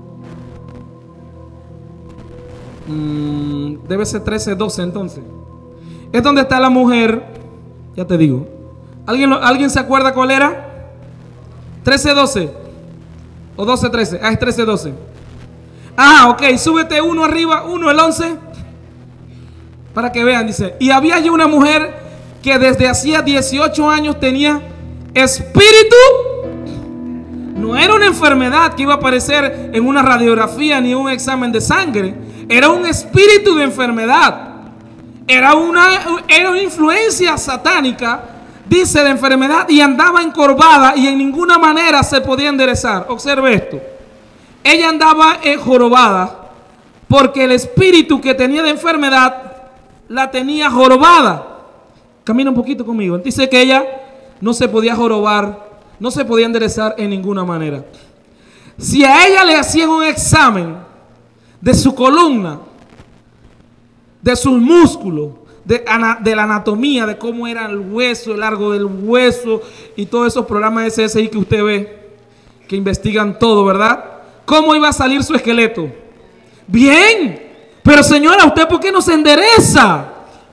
Mm, debe ser trece, doce entonces. Es donde está la mujer. Ya te digo. ¿Alguien, ¿Alguien se acuerda cuál era? trece, doce. O doce, trece. Ah, es trece, doce. Ah, ok, súbete uno arriba, uno, el once. Para que vean, dice. Y había allí una mujer que desde hacía dieciocho años tenía espíritu. No era una enfermedad que iba a aparecer en una radiografía ni un examen de sangre. Era un espíritu de enfermedad. Era una, era una influencia satánica, dice, de enfermedad, y andaba encorvada y en ninguna manera se podía enderezar. Observe esto. Ella andaba jorobada porque el espíritu que tenía de enfermedad la tenía jorobada. Camina un poquito conmigo. Dice que ella no se podía jorobar, no se podía enderezar en ninguna manera. Si a ella le hacían un examen de su columna, de sus músculos, de, de la anatomía, de cómo era el hueso, el largo del hueso y todos esos programas de S S I que usted ve, que investigan todo, ¿verdad? ¿Cómo iba a salir su esqueleto? Bien, pero señora, ¿usted por qué no se endereza?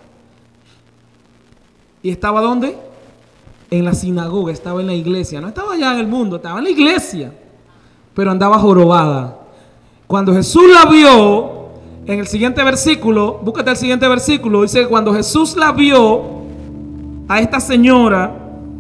¿Y estaba dónde? En la sinagoga, estaba en la iglesia. No estaba allá en el mundo, estaba en la iglesia. Pero andaba jorobada. Cuando Jesús la vio, en el siguiente versículo, búscate el siguiente versículo, dice que cuando Jesús la vio a esta señora,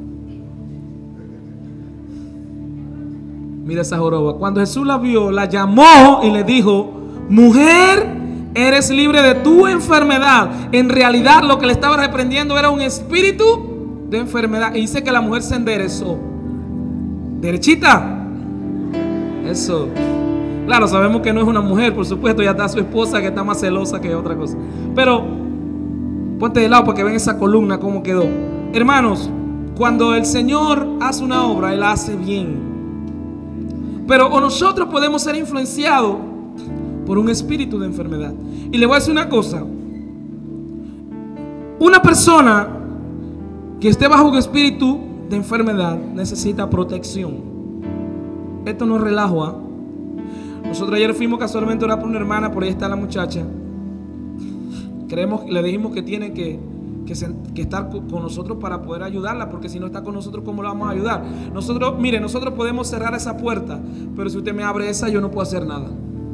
mira esa joroba. Cuando Jesús la vio, la llamó y le dijo: mujer, eres libre de tu enfermedad. En realidad lo que le estaba reprendiendo era un espíritu de enfermedad. Y dice que la mujer se enderezó. Derechita. Eso. Claro, sabemos que no es una mujer, por supuesto. Ya está su esposa, que está más celosa que otra cosa. Pero ponte de lado para que vean esa columna cómo quedó. Hermanos, cuando el Señor hace una obra, Él la hace bien. Pero o nosotros podemos ser influenciados por un espíritu de enfermedad. Y le voy a decir una cosa. Una persona que esté bajo un espíritu de enfermedad necesita protección. Esto no es relajo, ¿eh? Nosotros ayer fuimos casualmente a orar por una hermana, por ahí está la muchacha. Creemos, le dijimos que tiene que, que, que estar con nosotros para poder ayudarla, porque si no está con nosotros, ¿cómo la vamos a ayudar? Nosotros, mire, nosotros podemos cerrar esa puerta, pero si usted me abre esa, yo no puedo hacer nada.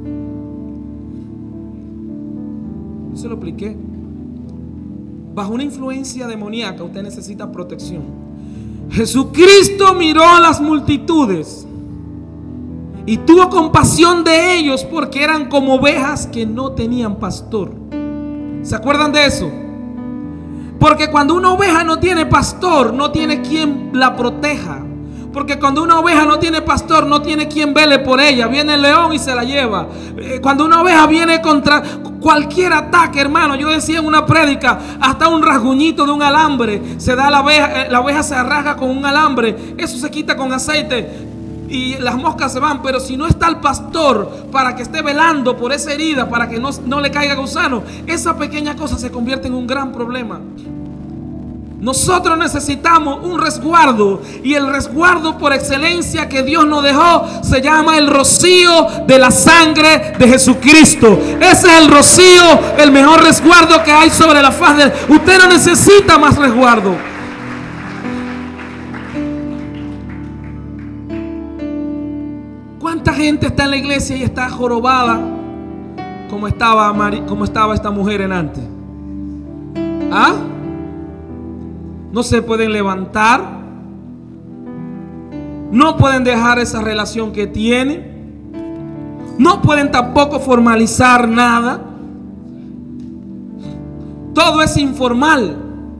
Yo se lo expliqué. Bajo una influencia demoníaca usted necesita protección. Jesucristo miró a las multitudes y tuvo compasión de ellos porque eran como ovejas que no tenían pastor. ¿Se acuerdan de eso? Porque cuando una oveja no tiene pastor, no tiene quien la proteja. Porque cuando una oveja no tiene pastor, no tiene quien vele por ella. Viene el león y se la lleva. Cuando una oveja viene contra cualquier ataque, hermano, yo decía en una prédica, hasta un rasguñito de un alambre se da a la oveja, la oveja se arrasga con un alambre, eso se quita con aceite y las moscas se van. Pero si no está el pastor para que esté velando por esa herida, para que no, no le caiga gusano, esa pequeña cosa se convierte en un gran problema. Nosotros necesitamos un resguardo, y el resguardo por excelencia que Dios nos dejó se llama el rocío de la sangre de Jesucristo. Ese es el rocío, el mejor resguardo que hay sobre la faz de... Usted no necesita más resguardo. ¿Cuánta gente está en la iglesia y está jorobada como estaba, Mari, como estaba esta mujer en antes? ¿Ah? No se pueden levantar, no pueden dejar esa relación que tienen, no pueden tampoco formalizar nada. Todo es informal.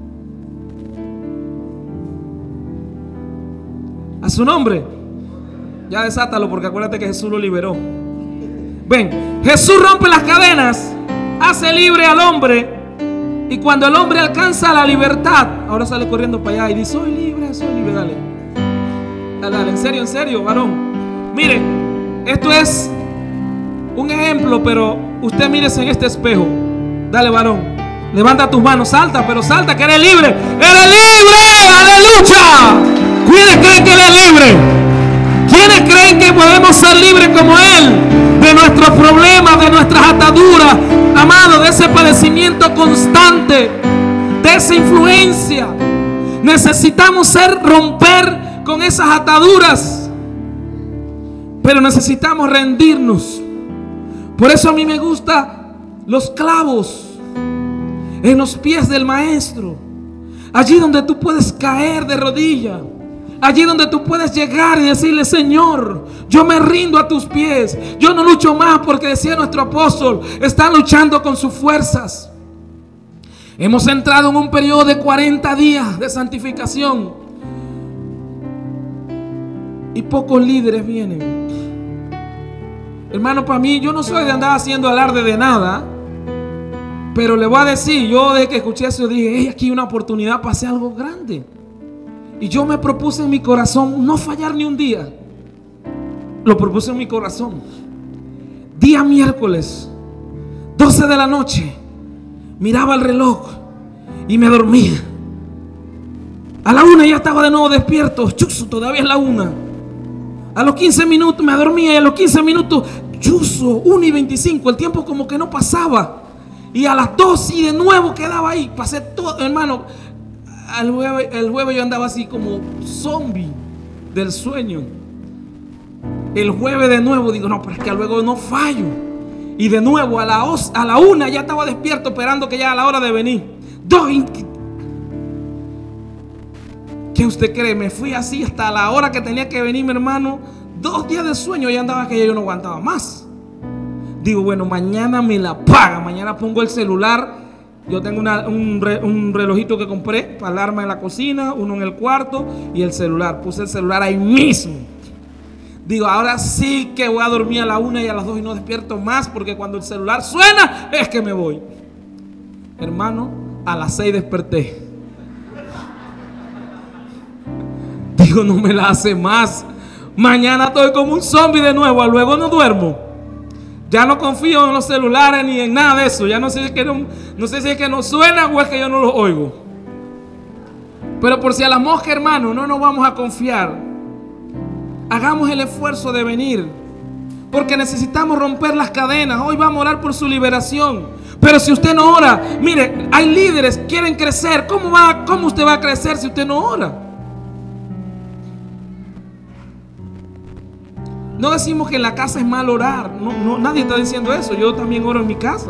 A su nombre. Ya desátalo, porque acuérdate que Jesús lo liberó. Ven, Jesús rompe las cadenas, hace libre al hombre. Y cuando el hombre alcanza la libertad, ahora sale corriendo para allá y dice: soy libre, soy libre. Dale, dale, dale. En serio, en serio, varón. Mire, esto es un ejemplo, pero usted mírese en este espejo. Dale, varón, levanta tus manos, salta, pero salta, que eres libre. ¡Eres libre! ¡Aleluya! ¿Quiénes creen que él es libre? ¿Quiénes creen que podemos ser libres como él? De nuestros problemas, de nuestras ataduras, amado, de ese padecimiento constante, de esa influencia. Necesitamos ser, romper con esas ataduras, pero necesitamos rendirnos. Por eso a mí me gustan los clavos en los pies del maestro, allí donde tú puedes caer de rodillas, allí donde tú puedes llegar y decirle: Señor, yo me rindo a tus pies. Yo no lucho más, porque decía nuestro apóstol, están luchando con sus fuerzas. Hemos entrado en un periodo de cuarenta días de santificación y pocos líderes vienen. Hermano, para mí, yo no soy de andar haciendo alarde de nada, pero le voy a decir, yo desde que escuché eso dije: hey, aquí hay una oportunidad para hacer algo grande. Y yo me propuse en mi corazón no fallar ni un día. Lo propuse en mi corazón. Día miércoles, doce de la noche, miraba el reloj y me dormía. A la una ya estaba de nuevo despierto. Chuzo, todavía es la una. A los quince minutos me dormía, y a los quince minutos, chuzo, una y veinticinco. El tiempo como que no pasaba. Y a las dos y de nuevo quedaba ahí. Pasé todo, hermano. El jueves, el jueves yo andaba así como zombie del sueño. El jueves de nuevo digo: no, pero es que luego no fallo. Y de nuevo a la, a la una ya estaba despierto, esperando que ya a la hora de venir. Dos. ¿Qué usted cree? Me fui así hasta la hora que tenía que venir, mi hermano. Dos días de sueño y andaba que yo no aguantaba más. Digo: bueno, mañana me la paga. Mañana pongo el celular. Yo tengo una, un, re, un relojito que compré para alarma en la cocina, uno en el cuarto y el celular. Puse el celular ahí mismo. Digo: ahora sí que voy a dormir a la una y a las dos y no despierto más, porque cuando el celular suena es que me voy. Hermano, a las seis desperté. Digo: no me la hace más. Mañana estoy como un zombie de nuevo, luego no duermo. Ya no confío en los celulares ni en nada de eso. Ya no sé si es que no, no sé si es que no suena o es que yo no lo oigo. Pero por si a la mosca, hermano, no nos vamos a confiar. Hagamos el esfuerzo de venir, porque necesitamos romper las cadenas. Hoy vamos a orar por su liberación. Pero si usted no ora, mire, hay líderes que quieren crecer. ¿Cómo va, cómo usted va a crecer si usted no ora? No decimos que en la casa es mal orar. No, no, nadie está diciendo eso. Yo también oro en mi casa.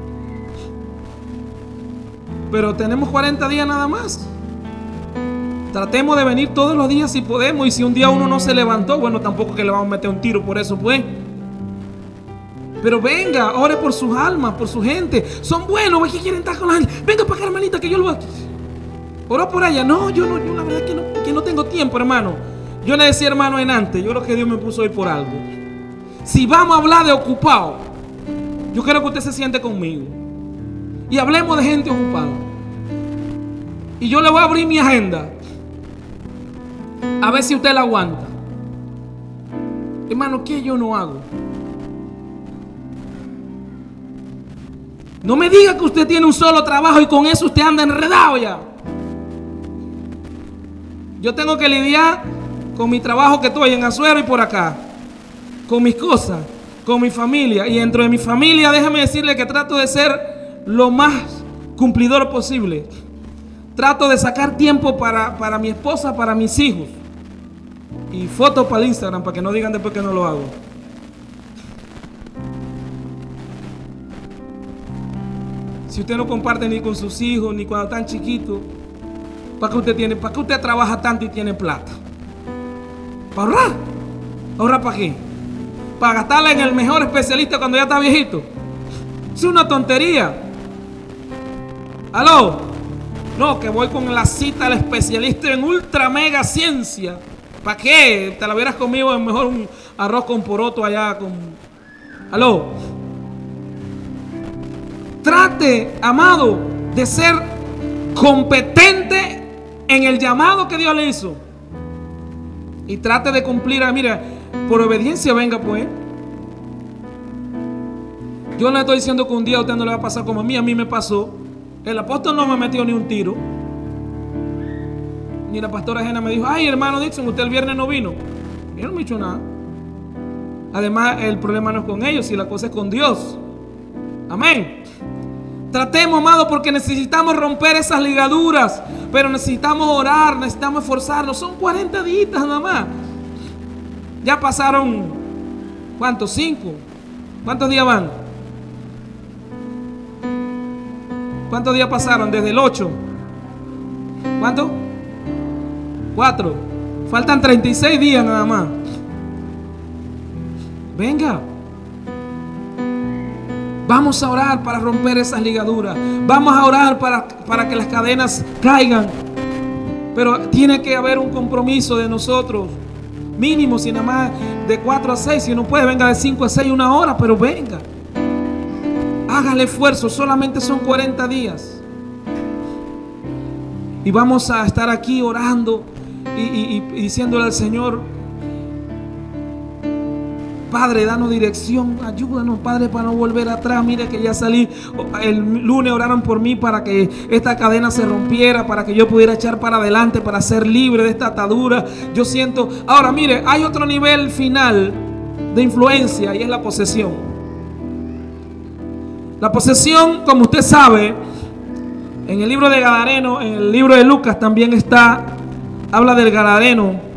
Pero tenemos cuarenta días nada más. Tratemos de venir todos los días si podemos. Y si un día uno no se levantó, bueno, tampoco que le vamos a meter un tiro por eso, pues. Pero venga, ore por sus almas, por su gente. Son buenos, ¿qué quieren estar con la gente? Venga para acá, hermanita, que yo lo voy a... Oró por allá. No, yo no, yo la verdad es que no, que no tengo tiempo, hermano. Yo le decía, hermano, en antes, yo creo que Dios me puso hoy por algo. Si vamos a hablar de ocupado, yo quiero que usted se siente conmigo y hablemos de gente ocupada. Y yo le voy a abrir mi agenda, a ver si usted la aguanta. Hermano, ¿qué yo no hago? No me diga que usted tiene un solo trabajo y con eso usted anda enredado ya. Yo tengo que lidiar con mi trabajo que estoy en Azuero y por acá, con mis cosas, con mi familia. Y dentro de mi familia, déjame decirle que trato de ser lo más cumplidor posible. Trato de sacar tiempo para, para mi esposa, para mis hijos. Y fotos para el Instagram, para que no digan después que no lo hago. Si usted no comparte ni con sus hijos, ni cuando están chiquitos, ¿para qué usted tiene? ¿Para qué usted trabaja tanto y tiene plata? ¿Para ahorrar? ¿Ahorrar para qué? ¿Para gastarla en el mejor especialista cuando ya está viejito? Es una tontería. ¿Aló? No, que voy con la cita al especialista en ultra mega ciencia. ¿Para qué? Te la hubieras comido en mejor un arroz con poroto allá con... ¿Aló? Trate, amado, de ser competente en el llamado que Dios le hizo. Y trate de cumplir, mira, por obediencia venga pues. Yo no le estoy diciendo que un día a usted no le va a pasar como a mí, a mí me pasó. El apóstol no me metió ni un tiro. Ni la pastora Jena me dijo, ay hermano Dixon, usted el viernes no vino. Yo no me he dicho nada. Además, el problema no es con ellos, si la cosa es con Dios. Amén. Tratemos, amado, porque necesitamos romper esas ligaduras. Pero necesitamos orar, necesitamos esforzarnos. Son cuarenta días nada más. Ya pasaron, ¿cuántos? ¿Cinco? ¿Cuántos días van? ¿Cuántos días pasaron desde el ocho? ¿Cuánto? Cuatro. Faltan treinta y seis días nada más. Venga. Vamos a orar para romper esas ligaduras. Vamos a orar para, para que las cadenas caigan. Pero tiene que haber un compromiso de nosotros. Mínimo, si nada más de cuatro a seis. Si no puede, venga de cinco a seis, una hora, pero venga. Hágale esfuerzo, solamente son cuarenta días. Y vamos a estar aquí orando y, y, y diciéndole al Señor, Padre, danos dirección, ayúdanos, Padre, para no volver atrás. Mire que ya salí, el lunes oraron por mí para que esta cadena se rompiera, para que yo pudiera echar para adelante, para ser libre de esta atadura. Yo siento, ahora mire, hay otro nivel final de influencia y es la posesión. La posesión, como usted sabe, en el libro de Gadareno, en el libro de Lucas también está, habla del Gadareno.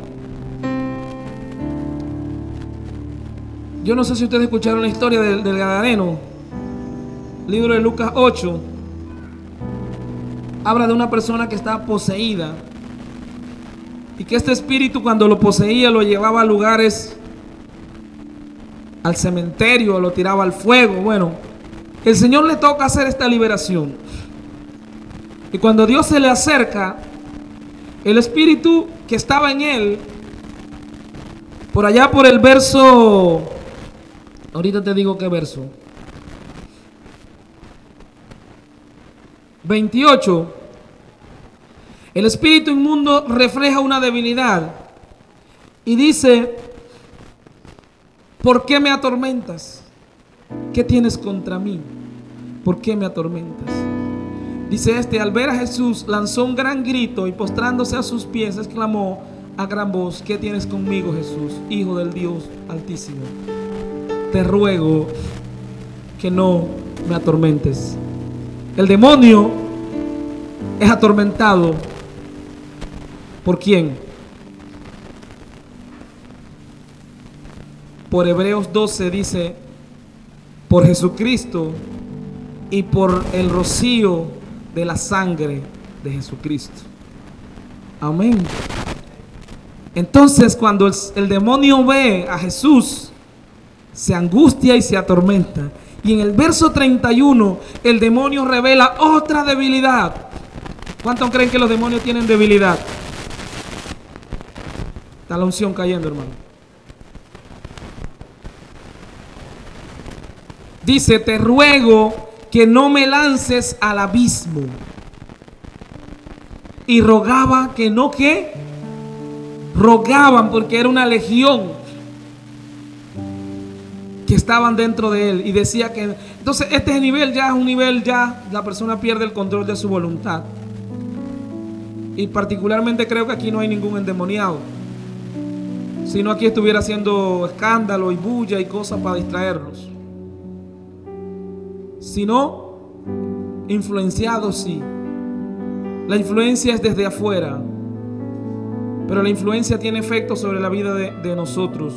Yo no sé si ustedes escucharon la historia del, del Gadareno. Libro de Lucas ocho. Habla de una persona que está poseída. Y que este espíritu, cuando lo poseía, lo llevaba a lugares, al cementerio, lo tiraba al fuego. Bueno, el Señor le toca hacer esta liberación. Y cuando Dios se le acerca, el espíritu que estaba en él, por allá por el verso... Ahorita te digo qué verso. veintiocho. El espíritu inmundo refleja una debilidad y dice: ¿por qué me atormentas? ¿qué tienes contra mí? ¿Por qué me atormentas? Dice este, al ver a Jesús, lanzó un gran grito y postrándose a sus pies, exclamó a gran voz: ¿qué tienes conmigo, Jesús, Hijo del Dios Altísimo? Te ruego que no me atormentes. El demonio es atormentado ¿por quién? Por Hebreos doce dice: por Jesucristo y por el rocío de la sangre de Jesucristo. Amén. Entonces, cuando el, el demonio ve a Jesús, se angustia y se atormenta. Y en el verso treinta y uno, el demonio revela otra debilidad. ¿Cuántos creen que los demonios tienen debilidad? Está la unción cayendo, hermano. Dice: te ruego que no me lances al abismo. Y rogaba que no, que rogaban, porque era una legión que estaban dentro de él. Y decía que, entonces este nivel ya es un nivel, ya la persona pierde el control de su voluntad. Y particularmente creo que aquí no hay ningún endemoniado. Si no, aquí estuviera haciendo escándalo y bulla y cosas para distraerlos. Si no, influenciados sí. La influencia es desde afuera, pero la influencia tiene efecto sobre la vida de, de nosotros.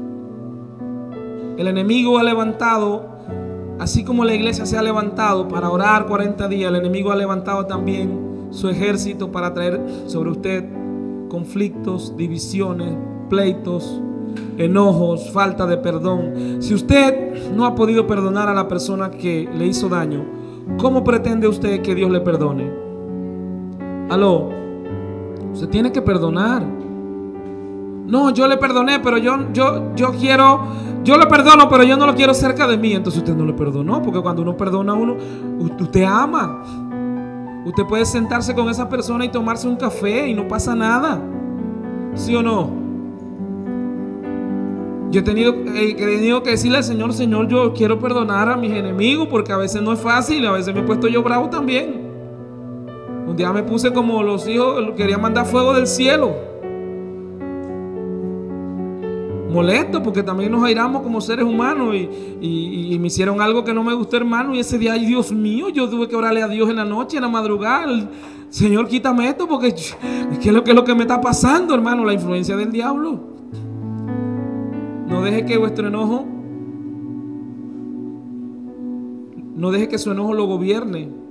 El enemigo ha levantado, así como la iglesia se ha levantado para orar cuarenta días, el enemigo ha levantado también su ejército para traer sobre usted conflictos, divisiones, pleitos, enojos, falta de perdón. Si usted no ha podido perdonar a la persona que le hizo daño, ¿cómo pretende usted que Dios le perdone? Aló, usted tiene que perdonar. No, yo le perdoné, pero yo, yo, yo quiero, yo le perdono, pero yo no lo quiero cerca de mí. Entonces usted no le perdonó, porque cuando uno perdona a uno, usted ama. Usted puede sentarse con esa persona y tomarse un café y no pasa nada. ¿Sí o no? Yo he tenido, he tenido que decirle al Señor: Señor, yo quiero perdonar a mis enemigos, porque a veces no es fácil, a veces me he puesto yo bravo también. Un día me puse como los hijos, quería mandar fuego del cielo. Molesto, porque también nos airamos como seres humanos y, y, y me hicieron algo que no me gustó, hermano. Y ese día, ay Dios mío, yo tuve que orarle a Dios en la noche, en la madrugada: Señor, quítame esto, porque ¿qué es lo que, es lo que me está pasando, hermano? La influencia del diablo. No deje que vuestro enojo, no deje que su enojo lo gobierne.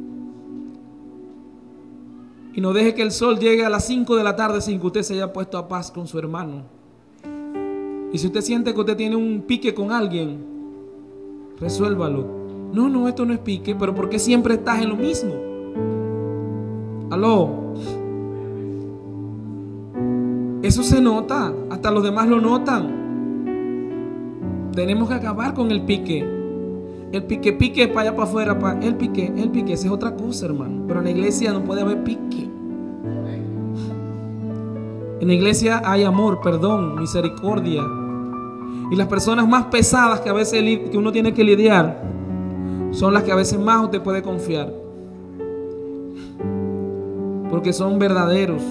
Y no deje que el sol llegue a las cinco de la tarde sin que usted se haya puesto a paz con su hermano. Y si usted siente que usted tiene un pique con alguien, resuélvalo. No, no, esto no es pique, pero ¿por qué siempre estás en lo mismo? Aló. Eso se nota, hasta los demás lo notan. Tenemos que acabar con el pique. El pique, pique, para allá, para afuera, para el pique, el pique, esa es otra cosa, hermano. Pero en la iglesia no puede haber pique. En la iglesia hay amor, perdón, misericordia. Y las personas más pesadas que a veces que uno tiene que lidiar son las que a veces más usted puede confiar, porque son verdaderos.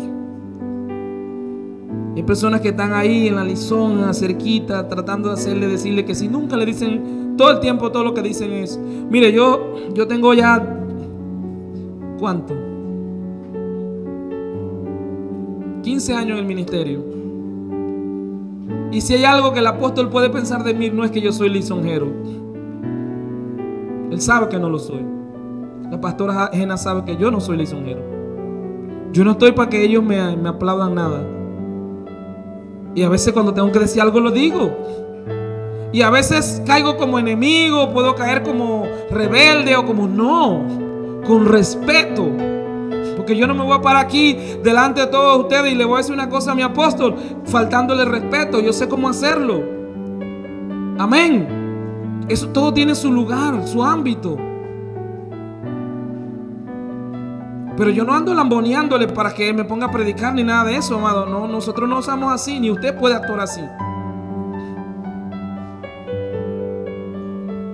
Hay personas que están ahí en la lizona, cerquita, tratando de hacerle, decirle que si nunca le dicen, todo el tiempo todo lo que dicen es: mire, yo, yo tengo ya, ¿cuánto? quince años en el ministerio. Y si hay algo que el apóstol puede pensar de mí, no es que yo soy lisonjero. Él sabe que no lo soy. La pastora Jena sabe que yo no soy lisonjero. Yo no estoy para que ellos me, me aplaudan nada. Y a veces cuando tengo que decir algo lo digo. Y a veces caigo como enemigo, puedo caer como rebelde o como no, con respeto. Porque yo no me voy a parar aquí delante de todos ustedes y le voy a decir una cosa a mi apóstol faltándole respeto. Yo sé cómo hacerlo. Amén. Eso todo tiene su lugar, su ámbito. Pero yo no ando lamboneándole para que me ponga a predicar ni nada de eso, amado. No, nosotros no somos así, ni usted puede actuar así.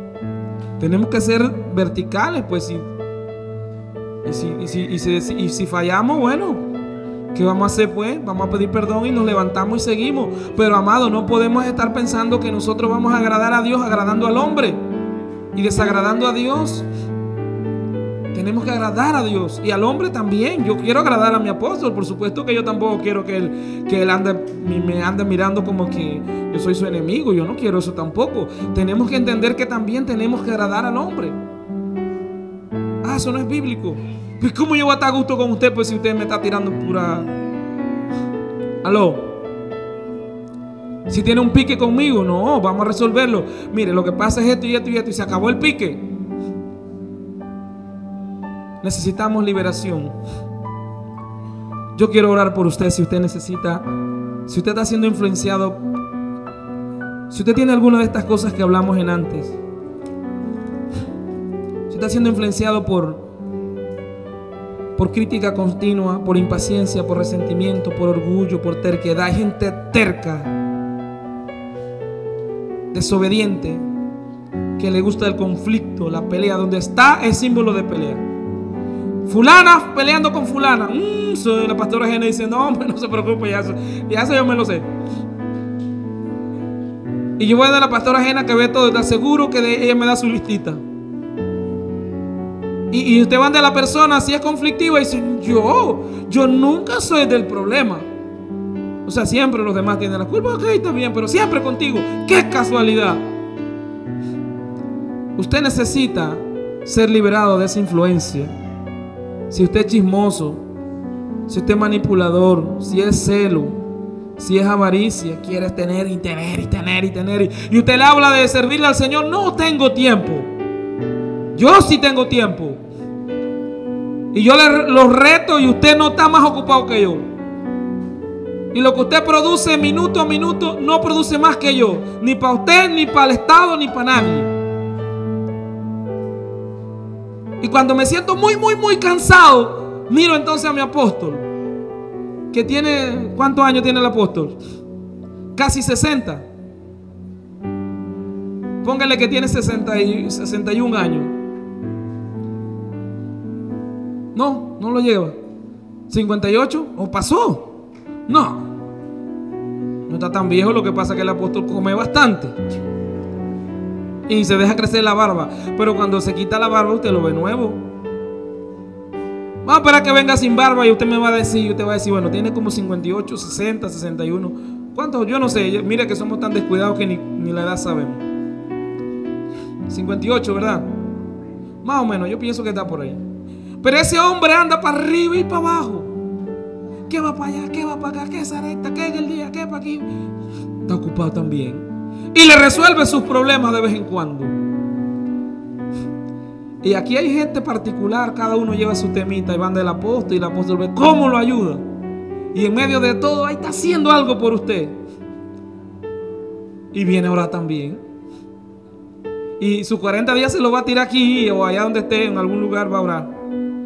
Tenemos que ser verticales, pues. Y, y, si, y, si, y, si, y si fallamos, bueno, ¿qué vamos a hacer, pues? Vamos a pedir perdón y nos levantamos y seguimos. Pero, amado, no podemos estar pensando que nosotros vamos a agradar a Dios agradando al hombre y desagradando a Dios. Tenemos que agradar a Dios y al hombre también. Yo quiero agradar a mi apóstol. Por supuesto que yo tampoco quiero que él, que él ande, me ande mirando como que yo soy su enemigo. Yo no quiero eso tampoco. Tenemos que entender que también tenemos que agradar al hombre. Ah, eso no es bíblico. Pues ¿cómo yo voy a estar a gusto con usted pues si usted me está tirando pura... Aló. Si tiene un pique conmigo, no, vamos a resolverlo. Mire, lo que pasa es esto y esto y esto y se acabó el pique. Necesitamos liberación. Yo quiero orar por usted si usted necesita, si usted está siendo influenciado, si usted tiene alguna de estas cosas que hablamos en antes, si está siendo influenciado por por crítica continua, por impaciencia, por resentimiento, por orgullo, por terquedad. Hay gente terca, desobediente, que le gusta el conflicto, la pelea. Donde está es símbolo de pelea. Fulana peleando con fulana. Mm, soy la pastora Gena dice, no, hombre, no se preocupe, ya eso, ya eso yo me lo sé. Y yo voy a dar a la pastora Gena que ve todo, está seguro que de, ella me da su listita. Y, y usted va de la persona, si es conflictiva, y dicen, yo, yo nunca soy del problema. O sea, siempre los demás tienen la culpa, ok, está bien, pero siempre contigo. ¡Qué casualidad! Usted necesita ser liberado de esa influencia. Si usted es chismoso, si usted es manipulador, si es celo, si es avaricia, quieres tener y tener y tener y tener, y usted le habla de servirle al Señor, no tengo tiempo. Yo sí tengo tiempo. Y yo le, los reto y usted no está más ocupado que yo. Y lo que usted produce minuto a minuto no produce más que yo. Ni para usted, ni para el Estado, ni para nadie. Y cuando me siento muy, muy, muy cansado, miro entonces a mi apóstol. Que tiene, ¿cuántos años tiene el apóstol? Casi sesenta. Póngale que tiene sesenta y, sesenta y un años. No, no lo lleva. ¿cincuenta y ocho? ¿O pasó? No. No está tan viejo, lo que pasa es que el apóstol come bastante. Y se deja crecer la barba. Pero cuando se quita la barba, usted lo ve nuevo. Vamos a esperar que venga sin barba y usted me va a decir, usted va a decir, bueno, tiene como cincuenta y ocho, sesenta, sesenta y uno. ¿Cuántos? Yo no sé. Mira que somos tan descuidados que ni, ni la edad sabemos. cincuenta y ocho, ¿verdad? Más o menos, yo pienso que está por ahí. Pero ese hombre anda para arriba y para abajo. ¿Qué va para allá? ¿Qué va para acá? ¿Qué es recta? ¿Qué en el día? ¿Qué para aquí? Está ocupado también. Y le resuelve sus problemas de vez en cuando. Y aquí hay gente particular, cada uno lleva su temita y van del apóstol y el apóstol ve cómo lo ayuda. Y en medio de todo, ahí está haciendo algo por usted. Y viene a orar también. Y sus cuarenta días se lo va a tirar aquí o allá donde esté, en algún lugar va a orar.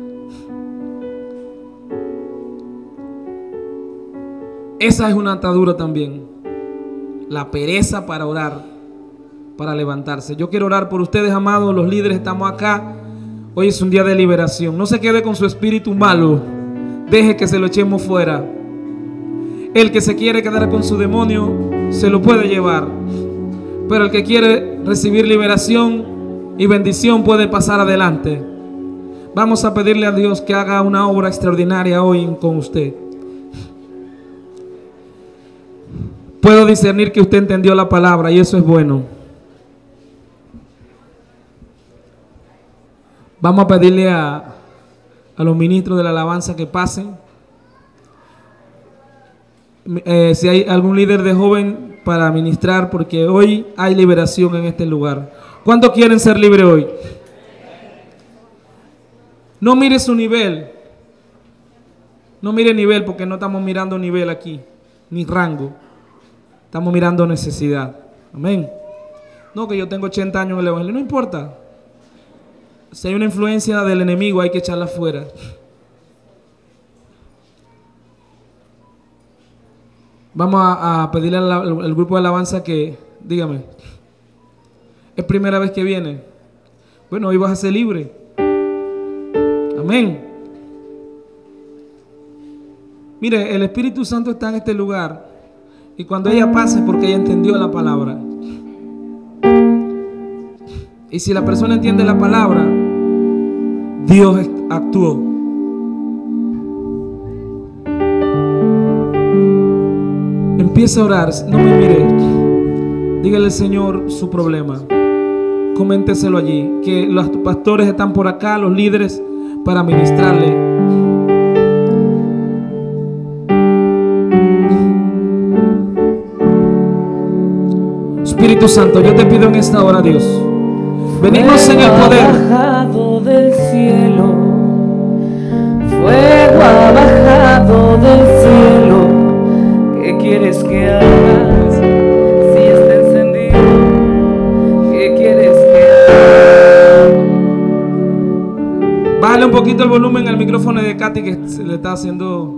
Esa es una atadura también. La pereza para orar, para levantarse. Yo quiero orar por ustedes, amados, los líderes, estamos acá. Hoy es un día de liberación. No se quede con su espíritu malo. Deje que se lo echemos fuera. El que se quiere quedar con su demonio, se lo puede llevar. Pero el que quiere recibir liberación y bendición puede pasar adelante. Vamos a pedirle a Dios que haga una obra extraordinaria hoy con usted. Puedo discernir que usted entendió la palabra y eso es bueno. Vamos a pedirle a, a los ministros de la alabanza que pasen. Eh, si hay algún líder de joven para ministrar, porque hoy hay liberación en este lugar. ¿Cuántos quieren ser libres hoy? No mire su nivel. No mire nivel, porque no estamos mirando nivel aquí, ni rango. Estamos mirando necesidad. Amén. No, que yo tengo ochenta años en el evangelio. No importa. Si hay una influencia del enemigo, hay que echarla fuera. Vamos a, a pedirle al, al grupo de alabanza que, dígame, es primera vez que viene. Bueno, hoy vas a ser libre. Amén. Mire, el Espíritu Santo está en este lugar. Y cuando ella pase, porque ella entendió la palabra. Y si la persona entiende la palabra, Dios actuó. Empieza a orar. No me mire. Dígale al Señor su problema. Coménteselo allí. Que los pastores están por acá, los líderes, para ministrarle. Espíritu Santo, yo te pido en esta hora, Dios, venimos en el poder. Fuego ha bajado del cielo, fuego ha bajado del cielo. ¿Qué quieres que haga? Si está encendido, ¿qué quieres que haga? Bájale un poquito el volumen al micrófono de Katy, que se le está haciendo.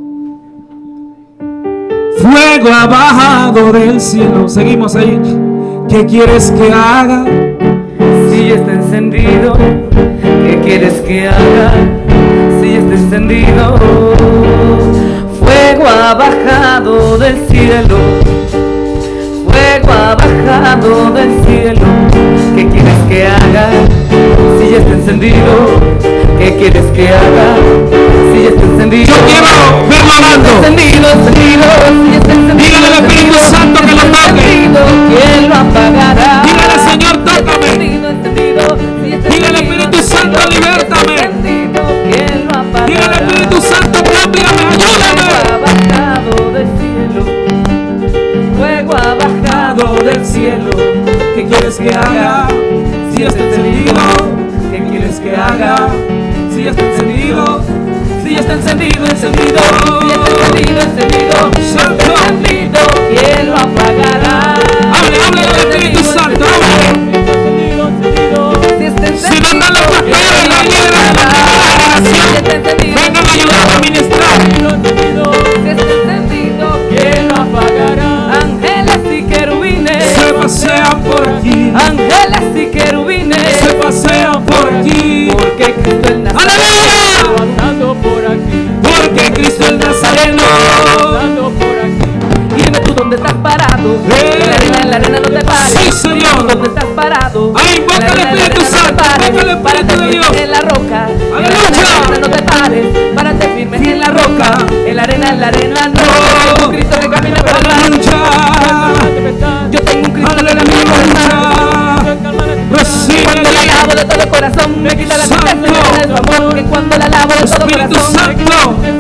Fuego ha bajado del cielo. Seguimos ahí. ¿Qué quieres que haga? Si está encendido, ¿qué quieres que haga? Si está encendido, fuego ha bajado del cielo, fuego ha bajado del cielo. ¿Qué quieres que haga? Si ya está encendido, ¿qué quieres que haga? Si ya está encendido, yo quiero verlo hablando. Encendido, encendido, si ya está encendido. Dígale al Espíritu Santo que lo toque. ¿Quién lo apagará? Dígale, Señor, tócame. Encendido, encendido, si ya está Dígale, Espíritu Santo, libértame. ¿Quién lo apagará? Dígale, Espíritu Santo, cámbiame, ayúdame. Fuego ha bajado del cielo, fuego ha bajado del cielo. ¿Qué quieres que haga? Si ya está encendido. ¿Qué quieres que haga? Si ya está encendido. Si ya está encendido, encendido, si ya está encendido, encendido, Santo. encendido, ¿quién lo apagará? Hable, hable del Espíritu Santo, hable. Encendido, encendido, si está encendido, Si no están los pastores, la líder de la congregación, vengan a ayudar a ministrar. si está encendido, ¿quién lo apagará? Ángeles y querubines Se pasean por aquí, ángeles y querubines se pasean por aquí. porque Cristo el Nazareno ¡Aleluya! pasando por aquí, Porque Cristo el Nazareno. pasando por aquí. Dime tú dónde estás parado, en la arena, en la arena no te pares. Sí, Señor. ¿Dónde estás parado? Ay, invoca En la al arena, en la Espíritu arena no te Santo, pares. invoca al Espíritu Párate de firme Dios. en la roca, en la arena, en la Aleluya. arena no te pares. Párate firme en la roca, en la arena, en la arena no. Tengo un Cristo que camina por el mar. Aleluya. Yo tengo un Cristo que camina por el mar. Recibe Cuando la alabo de todo corazón, me quita la tristeza y me llena de su amor. Que cuando la alabo de todo Espíritu corazón, Santo.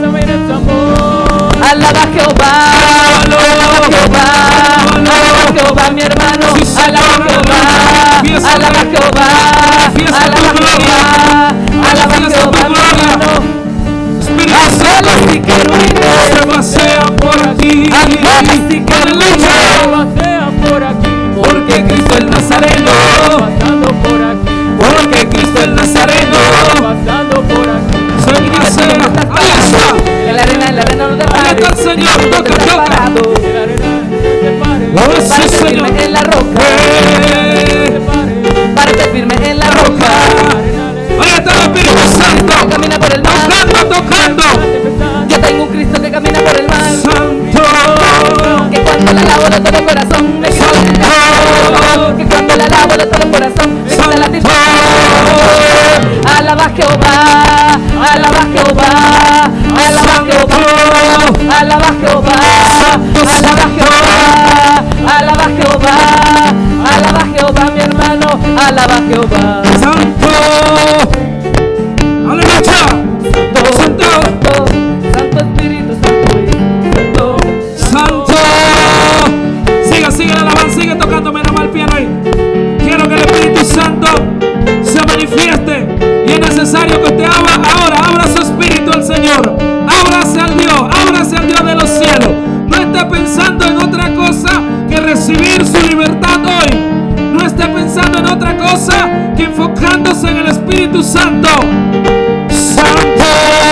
alaba a Jehová, alaba a Jehová, alaba a Jehová, mi hermano, alaba a Jehová, alaba a Jehová, alaba a Jehová, alaba a Jehová, mi hermano. Espíritu Santo. Ángeles y querubines Se pasean por aquí. ángeles y querubines Porque Cristo el Nazareno. Porque Cristo el Nazareno. Se pasea. Ahí está. en la arena, en la arena no te Ahí pares. está el Señor. ¿Dónde Toca, estás toca. parado? Oh, sí, Párate Señor. firme en la roca, Eh, párate firme en la roca. Ahí está el Espíritu Santo. Que camina por el mar. Tocando, tocando. Yo tengo un Cristo que camina por el mar. Santo. Que cuando la alabo de todo corazón me quita la tristeza. Que cuando la alabo de todo corazón me quita la tristeza. Alaba a Jehová, alaba a Jehová, alaba a Jehová, alaba a Jehová, alaba a Jehová, alaba a Jehová, alaba a Jehová, mi hermano, alaba a Jehová. Santo. Aleluya. Santo. Santo, Santo Espíritu Santo, Santo. Santo. Siga, sigue la alabanza, sigue tocando menos mal piano ahí. Quiero que el Espíritu Santo se manifieste. Y es necesario que usted abra ahora, abra su espíritu al Señor. Ábrase al Dios, ábrase al Dios de los cielos. No esté pensando en otra cosa que recibir su libertad hoy. No esté pensando en otra cosa que enfocándose en el Espíritu Santo. Santo.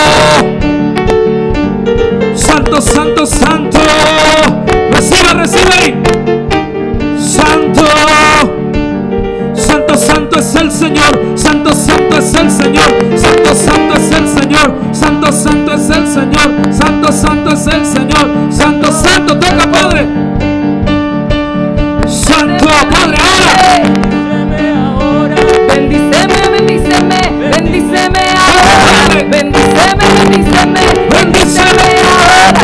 Santo, santo, santo. Reciba, reciba ahí. Santo. Santo, santo es el Señor. Santo, Señor. Santo, santo es el Señor. Santo, santo, toca, Padre. Santo, Padre, ahora. Bendíceme, bendíceme, bendíceme ahora. Bendíceme, bendíceme, bendíceme ahora.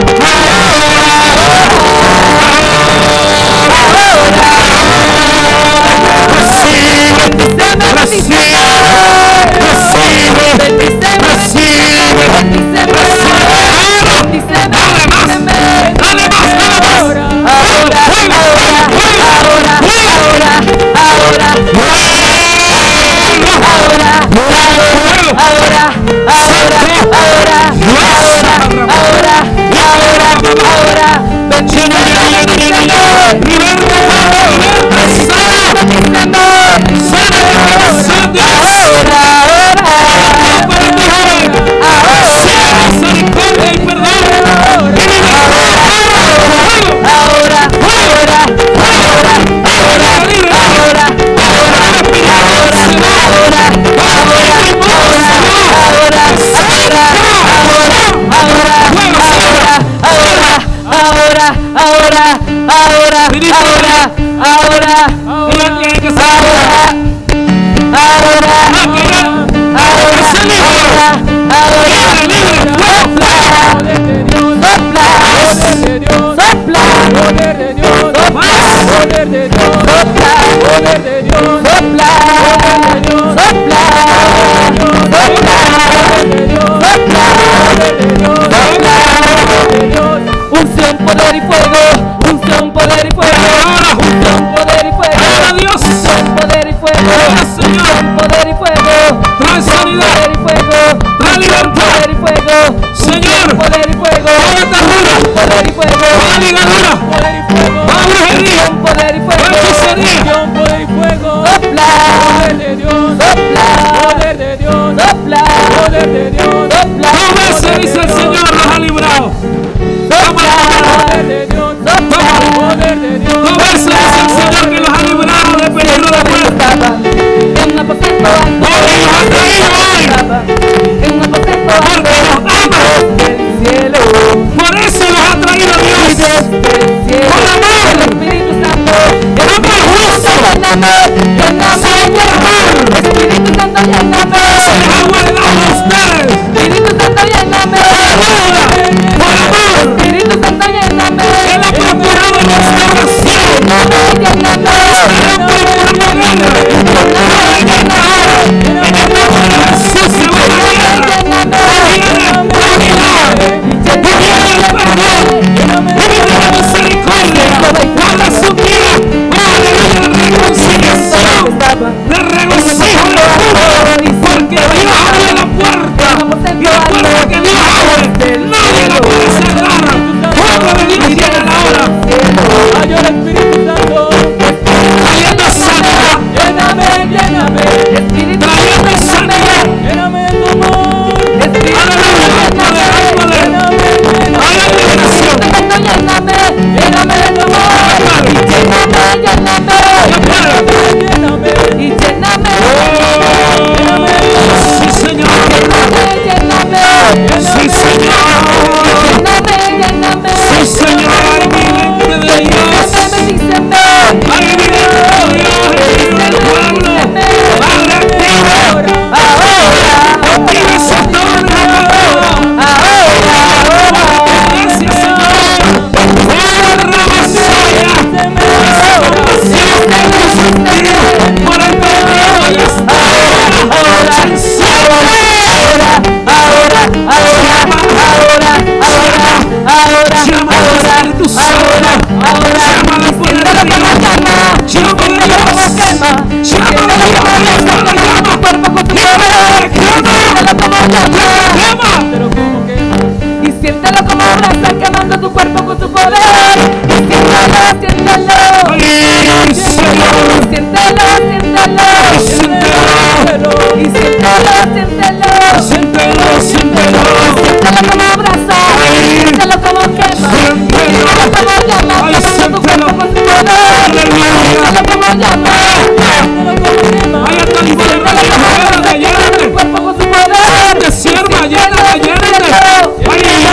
Sierva, llénate, llénate.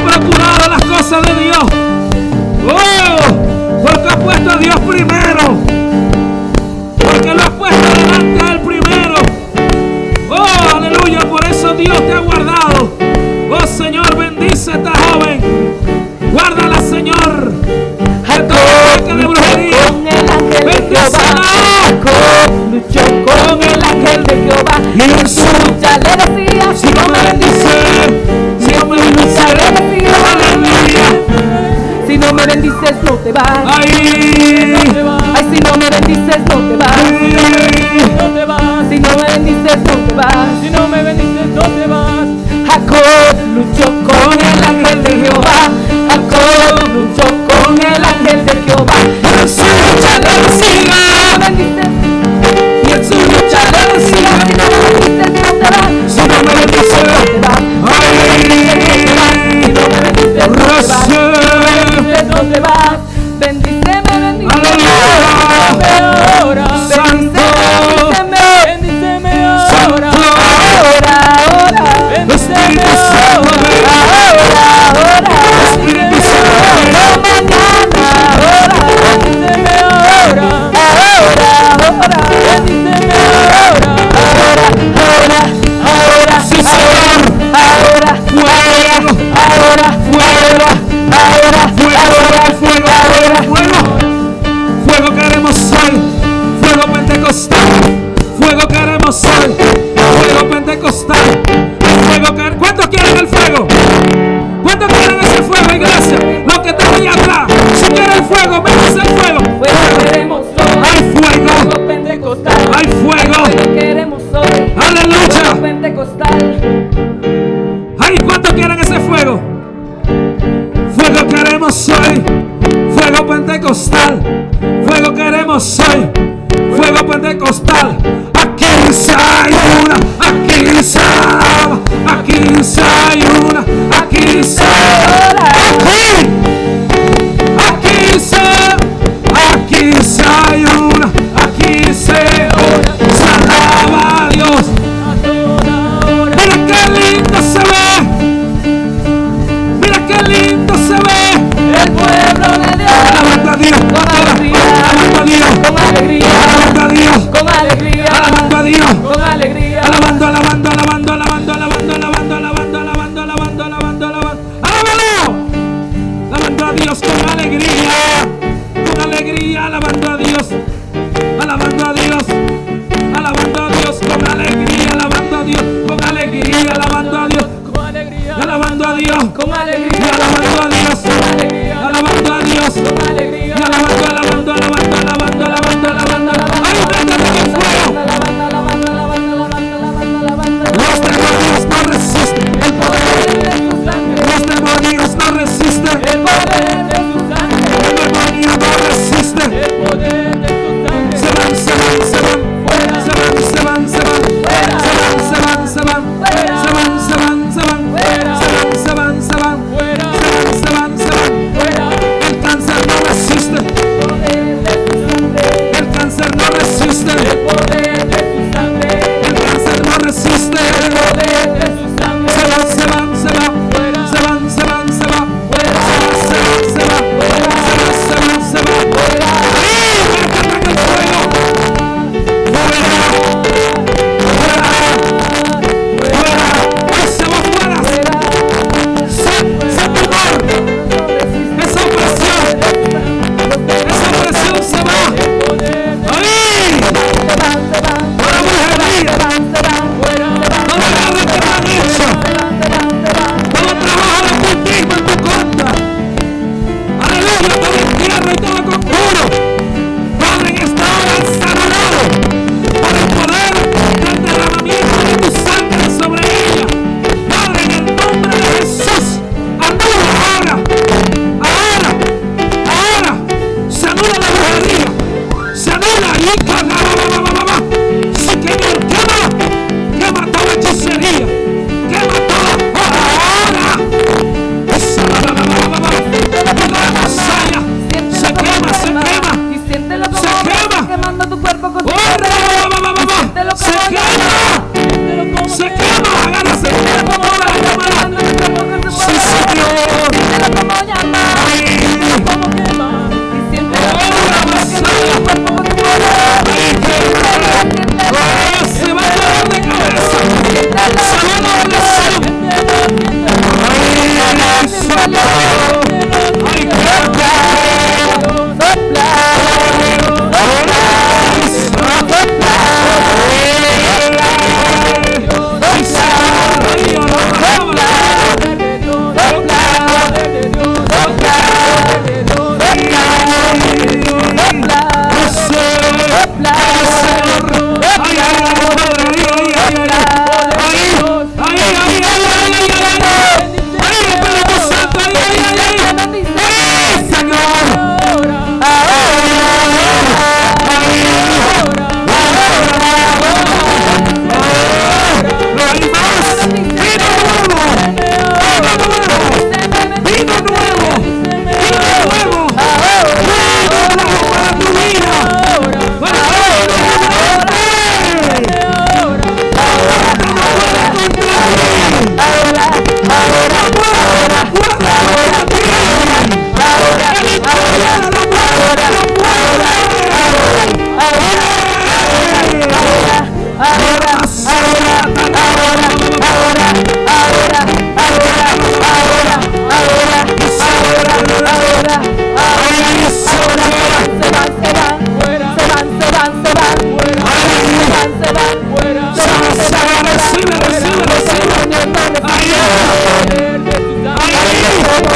procurado las cosas de Dios. Oh, porque has puesto a Dios primero. Porque lo has puesto delante a Él primero. Oh, aleluya. Por eso Dios te ha guardado. Oh, Señor, bendice a esta joven. Guárdala, Señor. Jacob de brujería. con el ángel de Jehová. Jacob luchó con el ángel de Jehová. Y en su lucha le decía, si no me bendices, si no me bendices, aleluya. Si no me bendices no te vas. Ay, Ay, si no me bendices no te vas. No te vas, Si no me bendices no te vas. si no me bendices no te vas. Jacob luchó con el ángel de Jehová. Jacob luchó con el ángel de Jehová. en su lucha le decía, Y en su lucha le decía, si no me bendices no te vas. si no me bendices, no te vas. ay, Si no me bendices no te vas. Rosé, No te vas. Bendíceme, bendíceme. aleluya, Ahora, santo, bendíceme ahora, Ahora, ahora. bendíceme Espíritu ahora, Santo, Ahora, ahora. Espíritu Santo, Mañana, ahora. bendíceme ahora, Ahora, ahora. bendíceme ahora, Ahora, ahora, ahora. sí, Señor, Ahora, fuego, ahora, fuego, ahora, fuego, fuego, fuego, fuego, fuego queremos hoy, fuego pentecostal, fuego queremos hoy, fuego pentecostal, fuego que... ¿Cuántos quieren el fuego? ¿Cuántos quieren ese fuego, iglesia? Los que están ahí atrás, si quieren el fuego, métanse el fuego. Fuego queremos hoy. Hay fuego, Fuego pentecostal. hay fuego, Fuego queremos hoy. Fuego aleluya. pentecostal. Ay, ¿cuántos quieren ese fuego? Fuego queremos hoy, fuego pentecostal, fuego queremos hoy, fuego pentecostal. Aquí se hay una, aquí se alaba, aquí se hay una, aquí se aquí, aquí se, aquí se hay una, aquí se, se alaba a Dios. a toda hora. Mira qué lindo se ve. Mira qué lindo se ve. El pueblo de Dios. Alabando a Dios. Con alegría. Alabando a Dios. Con alegría. Alabando a Dios. Con alegría. Alabando a Dios. Con alegría. Alabando, alabando, alabando, alabando, alabando, alabando, alabando, alabando, alabando, alabando, alabando. ¡Alábalo! Alabando a Dios con alegría. Con alegría, alabando a Dios. Alabando a Dios. Alabando a Dios con alegría. Alabando a Dios con alegría. Alabando a Dios. Con alegría, Alabando a Dios. Con Y alegría. alabando a Dios. Con alegría. Alabando a Dios. Con alegría. Y alabando, alabando, alabando, alabando, alabando, alabando. ¡Ay, métete en fuego! Los demonios no resisten. El poder de tu sangre. Los demonios no resisten. El poder de tu sangre. El demonio no resiste. el poder de tu sangre. Se van, se van, se van. Se van, se van, se van. Se van, se van, se van. Se van, se van, se van. Se van, se van, se van. Fuera, Se van, se van, se van. fuera, El cáncer no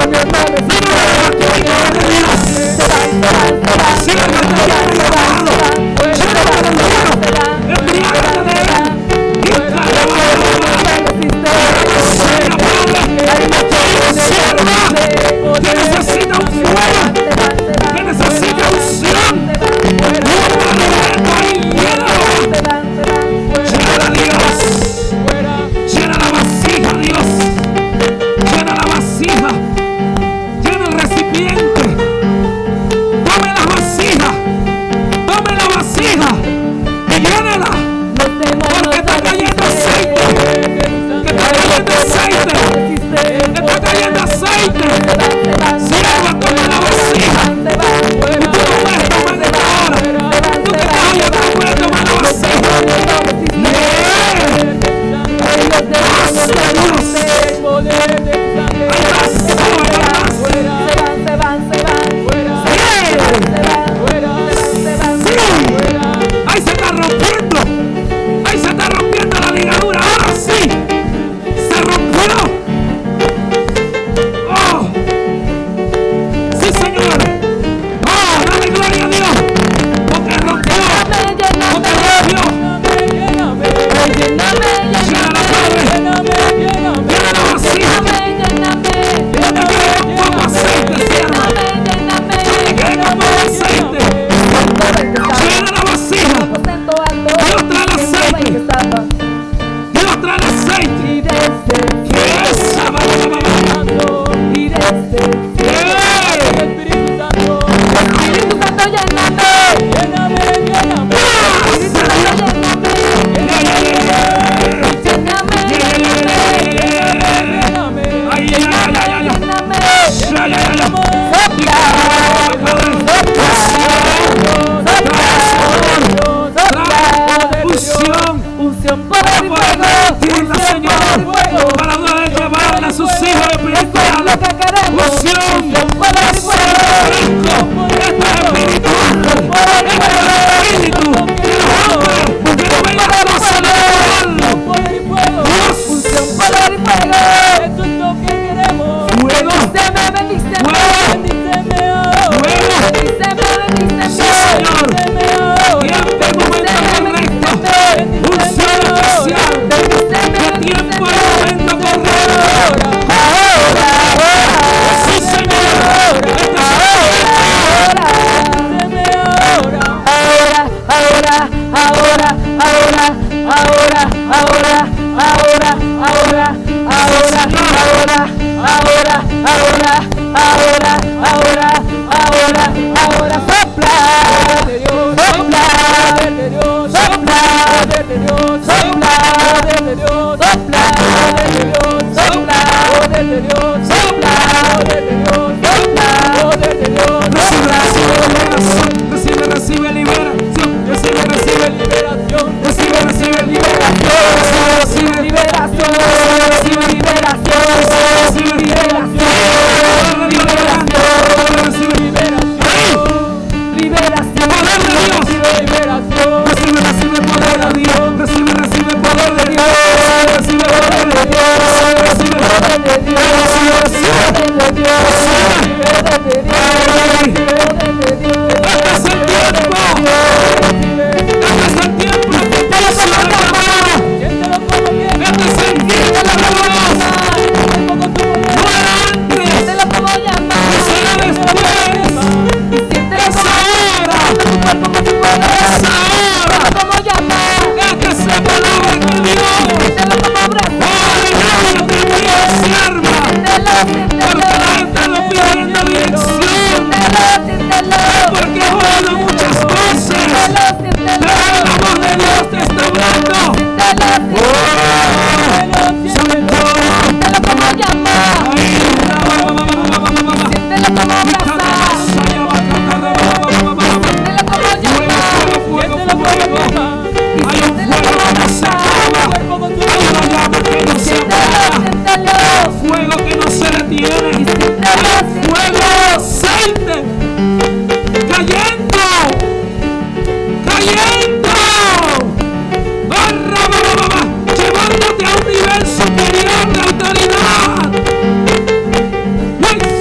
mi hermano es Dame la gloria de Dios. Se van, se van, se van. Ciérrate de Dios. Ciérrate de Dios. Embriágate de Él. Que necesita un fuego, que necesita unción. Llena a Dios, llena la vasija, Dios, llena la vasija, llena el recipiente. Tome la vasija, tome la vasija y llénela, porque está cayendo aceite, que está cayendo aceite, que está cayendo aceite. Sierva, toma la vasija. Y tú no puedes tomar de ahora. Tú que estás allá atrás puedes tomar la vasija. Ahí se está rompiendo. Ahí se está rompiendo la ligadura. Ahora sí. Se rompió. Oh. Sí, Señor. Oh, dale gloria a Dios. Porque rompió. Porque rompió. Llena la Padre. Llena la vasija. No te quedes con poco aceite, sierva. No te quedes con poco aceite. Llena la vasija. Dios trae el aceite. Dios trae el aceite. Que es sábado, para poder llevarle a sus hijos espirituales. Unción, fresco, esto es espiritual, esto es espíritu, que no hambre, que no venga a cosas de Dios. Eso es lo que queremos. Fuego, fuego, sí, Señor. Tiempo, momento correcto, unción especial, de tiempo al momento correcto. Sí, Señor. Ahora, ahora, ahora, ahora, ahora, ahora, ahora, ahora, ahora, ahora, ahora, ahora, ahora, ahora, ahora, sopla, sopla, sopla, sopla, sopla, sopla, Recibe, recibe liberación, recibe, recibe liberación, recibe, recibe liberación, recibe, recibe liberación, recibe liberación, recibe liberación, recibe liberación, poder de Dios, recibe, recibe poder de Dios, recibe, recibe poder de Dios, recibe poder de Dios, recibe poder de Dios, recibe poder de Dios. Este es el tiempo. Este es el tiempo. Este es el tiempo de la alabanza. No era antes. No será después. Es ahora. Es ahora. Esta es la palabra que Dios. Oh, aleluya, te envía sierva. Porque la gente lo pidiendo dirección. Porque he oído muchas voces, pero la voz de Dios te está hablando. Oh, Santo. Fuego, fuego, fuego. Hay un fuego que no se acaba. Hay una llama que no se apaga. Fuego que no se detiene. Fuego, aceite. Cayendo, cayendo, barra, barra, barra, llevándote a un nivel superior de autoridad. ¡Ay,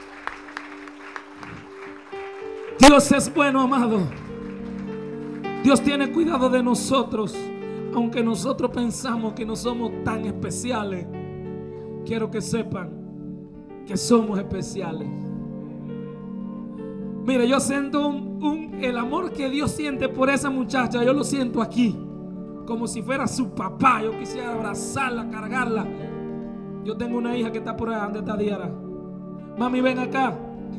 Dios es bueno, amado. Dios tiene cuidado de nosotros, aunque nosotros pensamos que no somos tan especiales. Quiero que sepan que somos especiales. Mire, yo siento un, un, el amor que Dios siente por esa muchacha. Yo lo siento aquí, como si fuera su papá. Yo quisiera abrazarla, cargarla. Yo tengo una hija que está por allá. ¿Dónde está Diara? Mami, ven acá,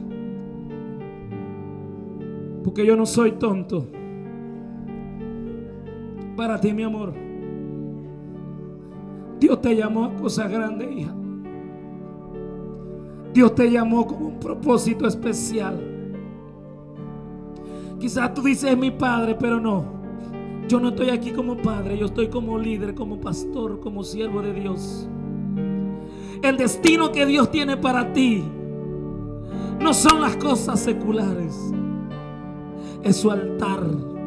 porque yo no soy tonto. Para ti, mi amor, Dios te llamó a cosas grandes, hija. Dios te llamó con un propósito especial. Quizás tú dices, mi padre, pero no. Yo no estoy aquí como padre, yo estoy como líder, como pastor, como siervo de Dios. El destino que Dios tiene para ti no son las cosas seculares, es su altar.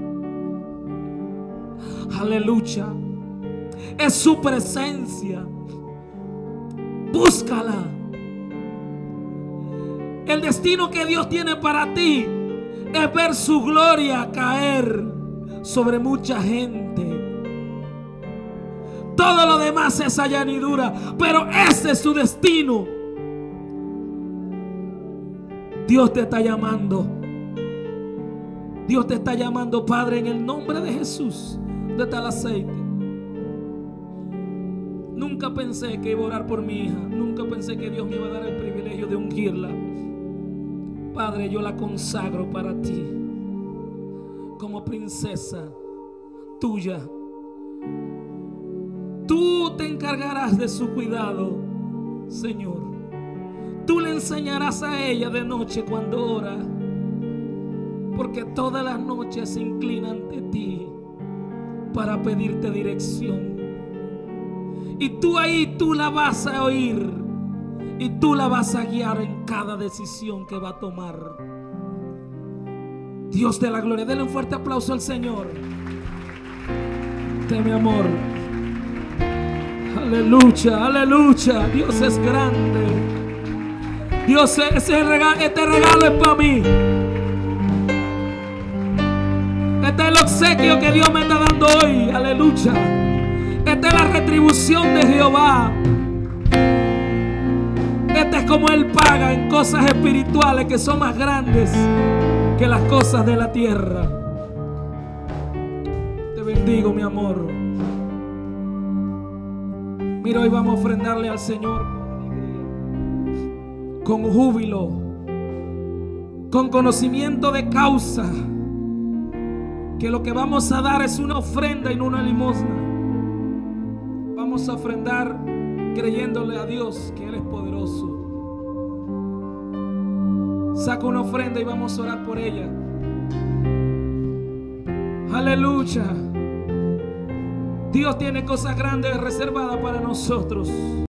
Aleluya. Es su presencia. Búscala. El destino que Dios tiene para ti es ver su gloria caer sobre mucha gente. Todo lo demás es añadidura, pero ese es su destino. Dios te está llamando. Dios te está llamando, Padre, en el nombre de Jesús. ¿Dónde está el aceite? Nunca pensé que iba a orar por mi hija. Nunca pensé que Dios me iba a dar el privilegio de ungirla. Padre, yo la consagro para ti como princesa tuya. Tú te encargarás de su cuidado, Señor. Tú le enseñarás a ella de noche cuando ora, porque todas las noches se inclina ante ti para pedirte dirección. Y tú ahí, tú la vas a oír y tú la vas a guiar en cada decisión que va a tomar. Dios de la gloria, denle un fuerte aplauso al Señor. De mi amor. Aleluya, aleluya. Dios es grande. Dios, ese regalo, este regalo es para mí. Este es el obsequio que Dios me está dando hoy. Aleluya. Esta es la retribución de Jehová. Este es como Él paga en cosas espirituales que son más grandes que las cosas de la tierra. Te bendigo, mi amor. Mira, hoy vamos a ofrendarle al Señor con júbilo, con conocimiento de causa, que lo que vamos a dar es una ofrenda y no una limosna. Vamos a ofrendar creyéndole a Dios que Él es poderoso. Saca una ofrenda y vamos a orar por ella. Aleluya. Dios tiene cosas grandes reservadas para nosotros.